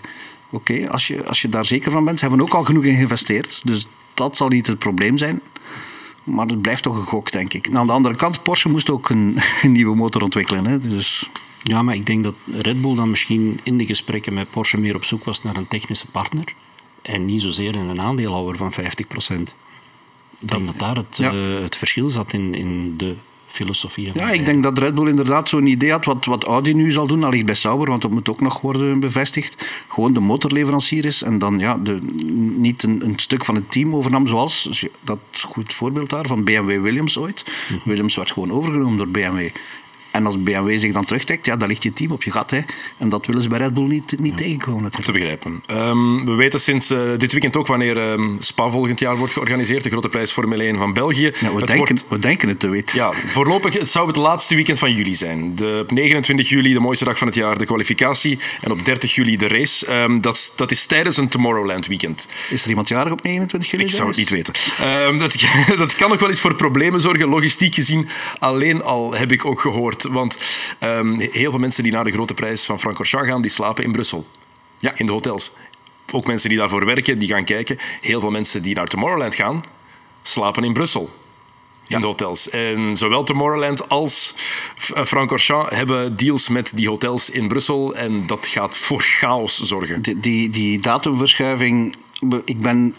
Oké, als je daar zeker van bent. Ze hebben ook al genoeg in geïnvesteerd. Dus dat zal niet het probleem zijn. Maar het blijft toch een gok, denk ik. Nou, aan de andere kant, Porsche moest ook een nieuwe motor ontwikkelen. Hè? Dus... Ja, maar ik denk dat Red Bull dan misschien in de gesprekken met Porsche meer op zoek was naar een technische partner. En niet zozeer in een aandeelhouder van 50%. Ik denk dat daar het verschil zat in de filosofie. Ja, ik denk dat Red Bull inderdaad zo'n idee had wat Audi nu zal doen. Dat ligt bij Sauber, want dat moet ook nog worden bevestigd. Gewoon de motorleverancier is en dan niet een stuk van het team overnam, zoals dat goed voorbeeld daar van BMW Williams ooit. Williams werd gewoon overgenomen door BMW. En als BMW zich dan terugtrekt, dan ligt je team op je gat. Hè. En dat willen ze bij Red Bull niet tegenkomen. Natuurlijk. Te begrijpen. We weten sinds dit weekend ook wanneer Spa volgend jaar wordt georganiseerd. De grote prijs Formule 1 van België. Ja, we denken het te weten. Ja, voorlopig het zou het laatste weekend van juli zijn. Op 29 juli, de mooiste dag van het jaar, de kwalificatie. En op 30 juli de race. Dat is tijdens een Tomorrowland weekend. Is er iemand jarig op 29 juli? Ik zou het niet weten. Dat kan nog wel eens voor problemen zorgen, logistiek gezien. Alleen al heb ik ook gehoord. Want heel veel mensen die naar de grote prijs van Francorchamps gaan, die slapen in Brussel. Ja, in de hotels. Ook mensen die daarvoor werken, die gaan kijken. Heel veel mensen die naar Tomorrowland gaan, slapen in Brussel. In de hotels. En zowel Tomorrowland als Francorchamps hebben deals met die hotels in Brussel. En dat gaat voor chaos zorgen. Die datumverschuiving... Ik ben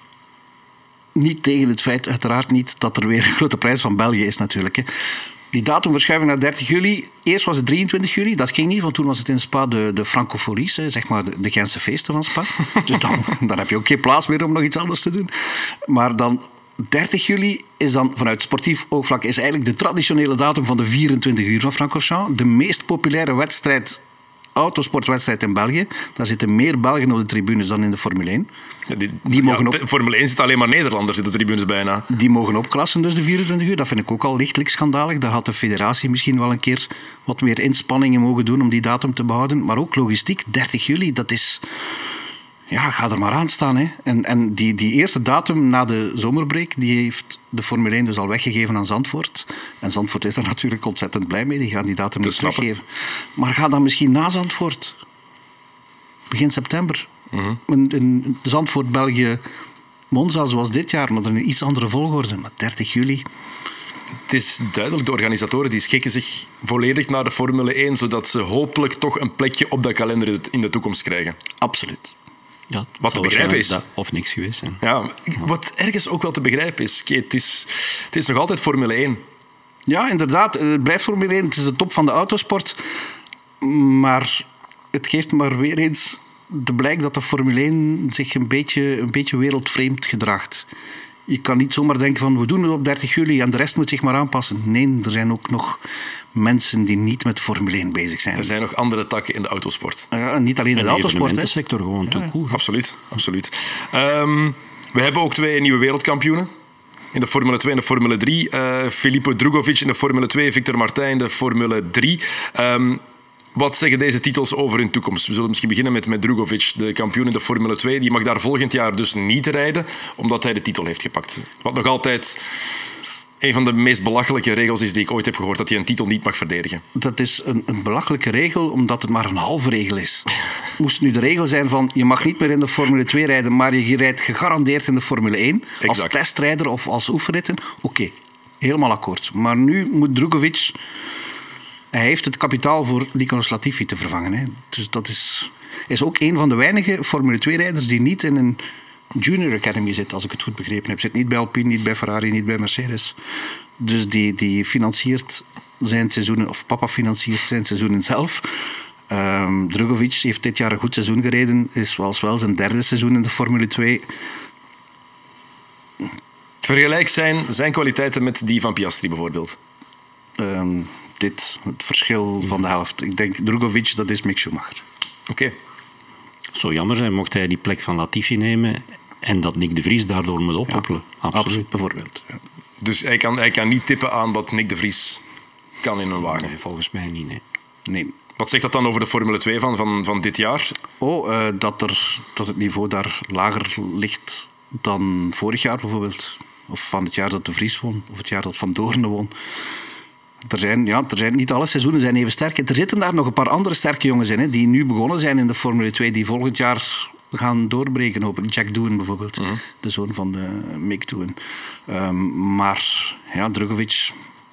niet tegen het feit, uiteraard niet, dat er weer een grote prijs van België is natuurlijk. Hè. Die datumverschuiving naar 30 juli. Eerst was het 23 juli. Dat ging niet, want toen was het in Spa de Francofolies, zeg maar de Gentse feesten van Spa. Dus dan heb je ook geen plaats meer om nog iets anders te doen. Maar dan 30 juli is dan vanuit sportief oogvlak is eigenlijk de traditionele datum van de 24 uur van Francorchamps. De meest populaire wedstrijd, autosportwedstrijd in België. Daar zitten meer Belgen op de tribunes dan in de Formule 1. Ja, die mogen Formule 1 zit alleen maar Nederlanders in de tribunes bijna. Die mogen opklassen, dus de 24 uur. Dat vind ik ook al lichtelijk schandalig. Daar had de federatie misschien wel een keer wat meer inspanningen mogen doen om die datum te behouden. Maar ook logistiek, 30 juli, dat is... Ja, ga er maar aan staan. Hè. En die eerste datum na de zomerbreak, die heeft de Formule 1 dus al weggegeven aan Zandvoort. En Zandvoort is er natuurlijk ontzettend blij mee. Die gaan die datum niet teruggeven. Maar ga dan misschien na Zandvoort. Begin september. In Zandvoort, België, Monza zoals dit jaar, maar dan in een iets andere volgorde. Maar 30 juli... Het is duidelijk, de organisatoren die schikken zich volledig naar de Formule 1, zodat ze hopelijk toch een plekje op dat kalender in de toekomst krijgen. Absoluut. Ja, wat te begrijpen is. Of niks geweest zijn. Ja, wat ergens ook wel te begrijpen is. Het is nog altijd Formule 1. Ja, inderdaad. Het blijft Formule 1. Het is de top van de autosport. Maar het geeft maar weer eens de blijk dat de Formule 1 zich een beetje wereldvreemd gedraagt. Je kan niet zomaar denken van we doen het op 30 juli en de rest moet zich maar aanpassen. Nee, er zijn ook nog mensen die niet met Formule 1 bezig zijn. Er zijn nog andere takken in de autosport. Ja, niet alleen in de autosport. De evenementensector gewoon toekomen. Absoluut. We hebben ook 2 nieuwe wereldkampioenen. In de Formule 2 en de Formule 3. Filippo Drugovich in de Formule 2, Victor Martin in de Formule 3. Wat zeggen deze titels over hun toekomst? We zullen misschien beginnen met Drugovich, de kampioen in de Formule 2. Die mag daar volgend jaar dus niet rijden, omdat hij de titel heeft gepakt. Wat nog altijd een van de meest belachelijke regels is die ik ooit heb gehoord, dat hij een titel niet mag verdedigen. Dat is een belachelijke regel, omdat het maar een halve regel is. Moest nu de regel zijn van, je mag niet meer in de Formule 2 rijden, maar je rijdt gegarandeerd in de Formule 1. Exact. Als testrijder of als oefenritten. Oké, helemaal akkoord. Maar nu moet Drugovich... Hij heeft het kapitaal voor Nicolas Latifi te vervangen. Hè. Dus dat is ook een van de weinige Formule 2-rijders die niet in een Junior Academy zit, als ik het goed begrepen heb. Zit niet bij Alpine, niet bij Ferrari, niet bij Mercedes. Dus die financiert zijn seizoenen, of papa financiert zijn seizoenen zelf. Drugovich heeft dit jaar een goed seizoen gereden. Is wel zijn 3e seizoen in de Formule 2. Vergelijk zijn kwaliteiten met die van Piastri bijvoorbeeld. Het verschil van de helft. Ik denk, Drugovich, dat is Mick Schumacher. Oké. Zou jammer zijn mocht hij die plek van Latifi nemen en dat Nick de Vries daardoor moet ophoppelen. Ja, absoluut, bijvoorbeeld. Ja. Dus hij kan niet tippen aan wat Nick de Vries kan in een wagen? Nee, volgens mij niet, nee. Wat zegt dat dan over de Formule 2 van dit jaar? Dat het niveau daar lager ligt dan vorig jaar bijvoorbeeld. Of van het jaar dat de Vries won, of het jaar dat Van Doorne won. Er zijn niet alle seizoenen zijn even sterk. Er zitten daar nog een paar andere sterke jongens in, hè, die nu begonnen zijn in de Formule 2, die volgend jaar gaan doorbreken, hopelijk. Jack Doohan bijvoorbeeld, de zoon van Mick Doohan. Maar ja, Drugovic is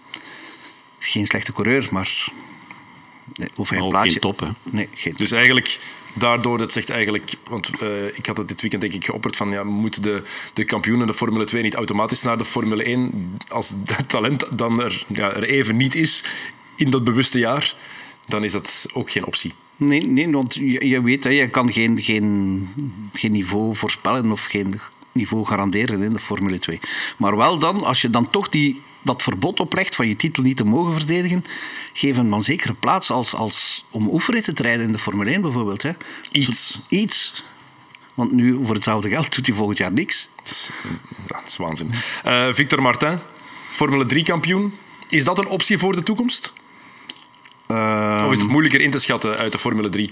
geen slechte coureur, maar of hij ook geen top, hè? Nee, geen top. Dus eigenlijk, daardoor, dat zegt eigenlijk... Want ik had het dit weekend denk ik geopperd van... Ja, moet de kampioen in de Formule 2 niet automatisch naar de Formule 1? Als dat talent dan er even niet is in dat bewuste jaar, dan is dat ook geen optie. Nee, want je weet, hè, je kan geen niveau voorspellen of geen niveau garanderen in de Formule 2. Maar wel dan, als je dan toch dat verbod oplegt van je titel niet te mogen verdedigen, geef hem dan zeker een plaats als om oefenritten te rijden in de Formule 1 bijvoorbeeld. Hè. Iets. Want nu, voor hetzelfde geld, doet hij volgend jaar niks. Dat is waanzin. Victor Martin, Formule 3 kampioen. Is dat een optie voor de toekomst? Of is het moeilijker in te schatten uit de Formule 3?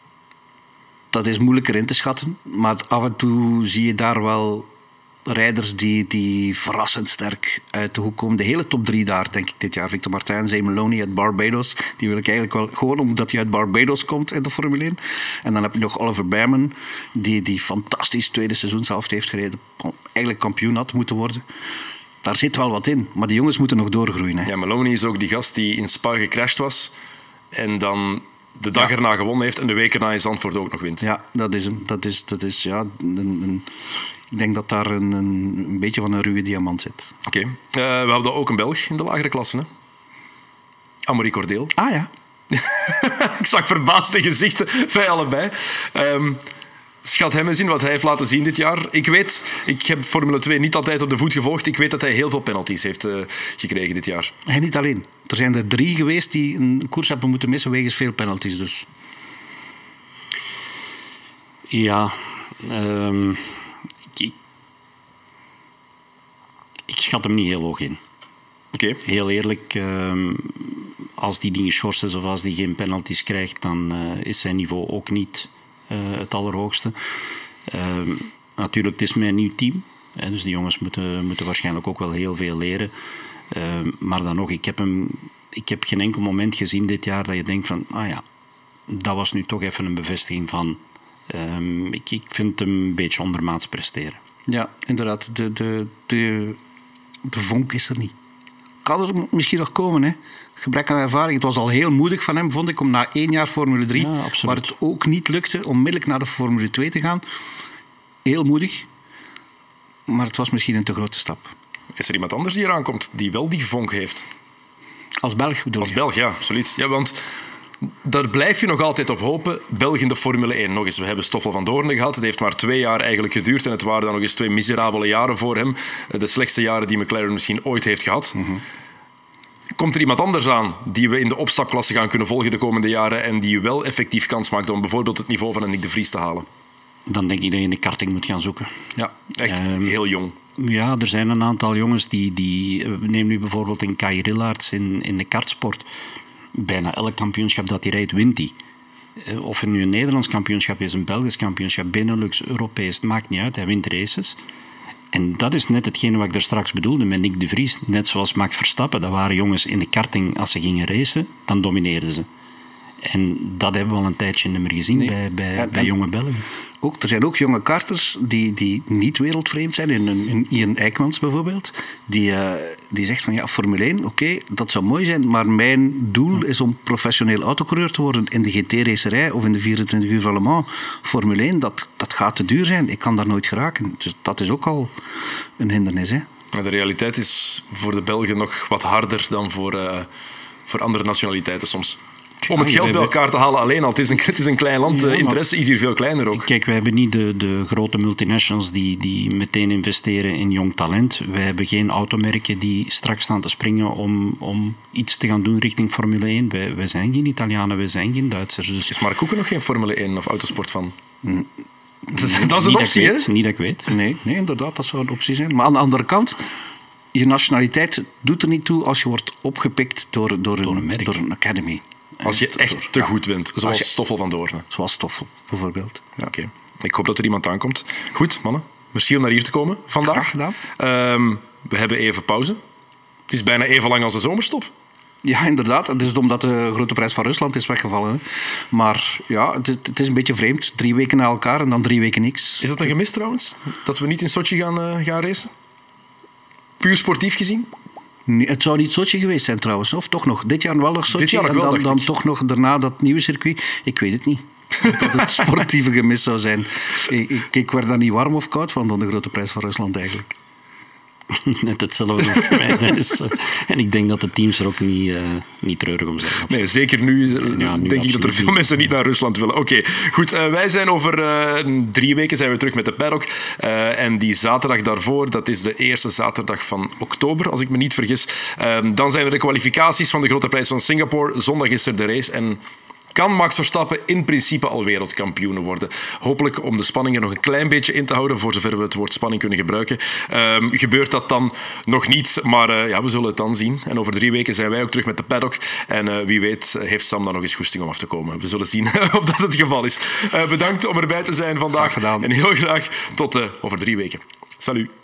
Dat is moeilijker in te schatten. Maar af en toe zie je daar wel rijders die verrassend sterk uit de hoek komen. De hele top 3 daar, denk ik, dit jaar. Victor Martin, Zay Maloney uit Barbados. Die wil ik eigenlijk wel gewoon omdat hij uit Barbados komt in de Formule 1. En dan heb je nog Oliver Bearman, die fantastisch tweede seizoenshelft heeft gereden. Eigenlijk kampioen had moeten worden. Daar zit wel wat in, maar die jongens moeten nog doorgroeien. Hè. Ja, Maloney is ook die gast die in Spa gecrashed was en dan de dag erna gewonnen heeft en de week erna in Zandvoort ook nog wint. Ja, dat is hem. Dat is ik denk dat daar een beetje van een ruwe diamant zit. Oké. We hadden ook een Belg in de lagere klasse, hè? Amaury Cordeel. Ah ja. Ik zag verbaasde gezichten bij allebei. Schat hem eens in wat hij heeft laten zien dit jaar. Ik heb Formule 2 niet altijd op de voet gevolgd. Ik weet dat hij heel veel penalties heeft gekregen dit jaar. Hij niet alleen. Er zijn er 3 geweest die een koers hebben moeten missen wegens veel penalties. Dus. Ja, ik schat hem niet heel hoog in. Okay. Heel eerlijk, als die dingen geschorst is of als die geen penalties krijgt, dan is zijn niveau ook niet het allerhoogste. Natuurlijk, het is mijn nieuw team. Hè, dus die jongens moeten waarschijnlijk ook wel heel veel leren. Maar dan nog, ik heb geen enkel moment gezien dit jaar dat je denkt van, dat was nu toch even een bevestiging van... Ik vind hem een beetje ondermaats presteren. Ja, inderdaad. De vonk is er niet. Kan er misschien nog komen, hè? Gebrek aan ervaring. Het was al heel moedig van hem, vond ik, om na 1 jaar Formule 3, waar het ook niet lukte, onmiddellijk naar de Formule 2 te gaan. Heel moedig. Maar het was misschien een te grote stap. Is er iemand anders die eraan komt, die wel die vonk heeft? Als Belg bedoel je? Als Belg, ja, absoluut. Ja, want daar blijf je nog altijd op hopen. België in de Formule 1. Nog eens, we hebben Stoffel van Doorn gehad. Het heeft maar 2 jaar eigenlijk geduurd. En het waren dan nog eens 2 miserabele jaren voor hem. De slechtste jaren die McLaren misschien ooit heeft gehad. Mm-hmm. Komt er iemand anders aan die we in de opstapklasse gaan kunnen volgen de komende jaren en die wel effectief kans maakt om bijvoorbeeld het niveau van een Nick de Vries te halen? Dan denk ik dat je in de karting moet gaan zoeken. Ja, echt heel jong. Ja, er zijn een aantal jongens die neem nu bijvoorbeeld een Kai Rillaerts in de kartsport. Bijna elk kampioenschap dat hij rijdt, wint hij. Of er nu een Nederlands kampioenschap is, een Belgisch kampioenschap, Benelux, Europees, het maakt niet uit. Hij wint races. En dat is net hetgene wat ik er straks bedoelde met Nick de Vries. Net zoals Max Verstappen. Dat waren jongens in de karting, als ze gingen racen, dan domineerden ze. En dat hebben we al een tijdje niet meer gezien bij jonge Belgen. Er zijn ook jonge karters die niet wereldvreemd zijn. In Ian Eijkmans bijvoorbeeld. Die zegt van ja, Formule 1, oké, dat zou mooi zijn. Maar mijn doel is om professioneel autocoureur te worden in de GT-racerij of in de 24 uur van Le Mans. Formule 1, dat gaat te duur zijn. Ik kan daar nooit geraken. Dus dat is ook al een hindernis. Hè? De realiteit is voor de Belgen nog wat harder dan voor andere nationaliteiten soms. Om het geld bij elkaar te halen alleen al. Het is een klein land. De interesse is hier veel kleiner ook. Kijk, wij hebben niet de grote multinationals die meteen investeren in jong talent. Wij hebben geen automerken die straks staan te springen om iets te gaan doen richting Formule 1. Wij zijn geen Italianen, wij zijn geen Duitsers. Dus... Is Mark Koeken nog geen Formule 1 of autosport van? Dat is een optie, hè? Niet dat ik weet. Nee, inderdaad, dat zou een optie zijn. Maar aan de andere kant... Je nationaliteit doet er niet toe als je wordt opgepikt door een academy. Als je echt te goed bent, zoals Stoffel van Doorn. Zoals Stoffel, bijvoorbeeld. Ja. Oké. Ik hoop dat er iemand aankomt. Goed, mannen. Merci om naar hier te komen vandaag. Graag gedaan. We hebben even pauze. Het is bijna even lang als de zomerstop. Ja, inderdaad. Het is omdat de Grote Prijs van Rusland is weggevallen. Hè. Maar ja, het is een beetje vreemd. 3 weken na elkaar en dan 3 weken niks. Is dat een gemis trouwens? Dat we niet in Sochi gaan racen? Puur sportief gezien? Nee, het zou niet Sochi geweest zijn trouwens. Of toch nog? Dit jaar wel nog Sochi. Dit jaar en wel, dan toch nog daarna dat nieuwe circuit. Ik weet het niet. Dat het sportieve gemis zou zijn. Ik werd daar niet warm of koud van de Grote Prijs van Rusland eigenlijk. Net hetzelfde voor mij, Dennis. En ik denk dat de teams er ook niet treurig om zijn. Nee, zeker nu, denk ik dat er veel mensen niet naar Rusland willen. Oké, goed. Wij zijn over 3 weken zijn we terug met de paddock. En die zaterdag daarvoor, dat is de eerste zaterdag van oktober, als ik me niet vergis. Dan zijn er de kwalificaties van de Grote Prijs van Singapore. Zondag is er de race en kan Max Verstappen in principe al wereldkampioen worden. Hopelijk om de spanning er nog een klein beetje in te houden, voor zover we het woord spanning kunnen gebruiken. Gebeurt dat dan nog niet, maar we zullen het dan zien. En over 3 weken zijn wij ook terug met de paddock. En wie weet heeft Sam dan nog eens goesting om af te komen. We zullen zien of dat het geval is. Bedankt om erbij te zijn vandaag. Graag gedaan. En heel graag tot over 3 weken. Salut.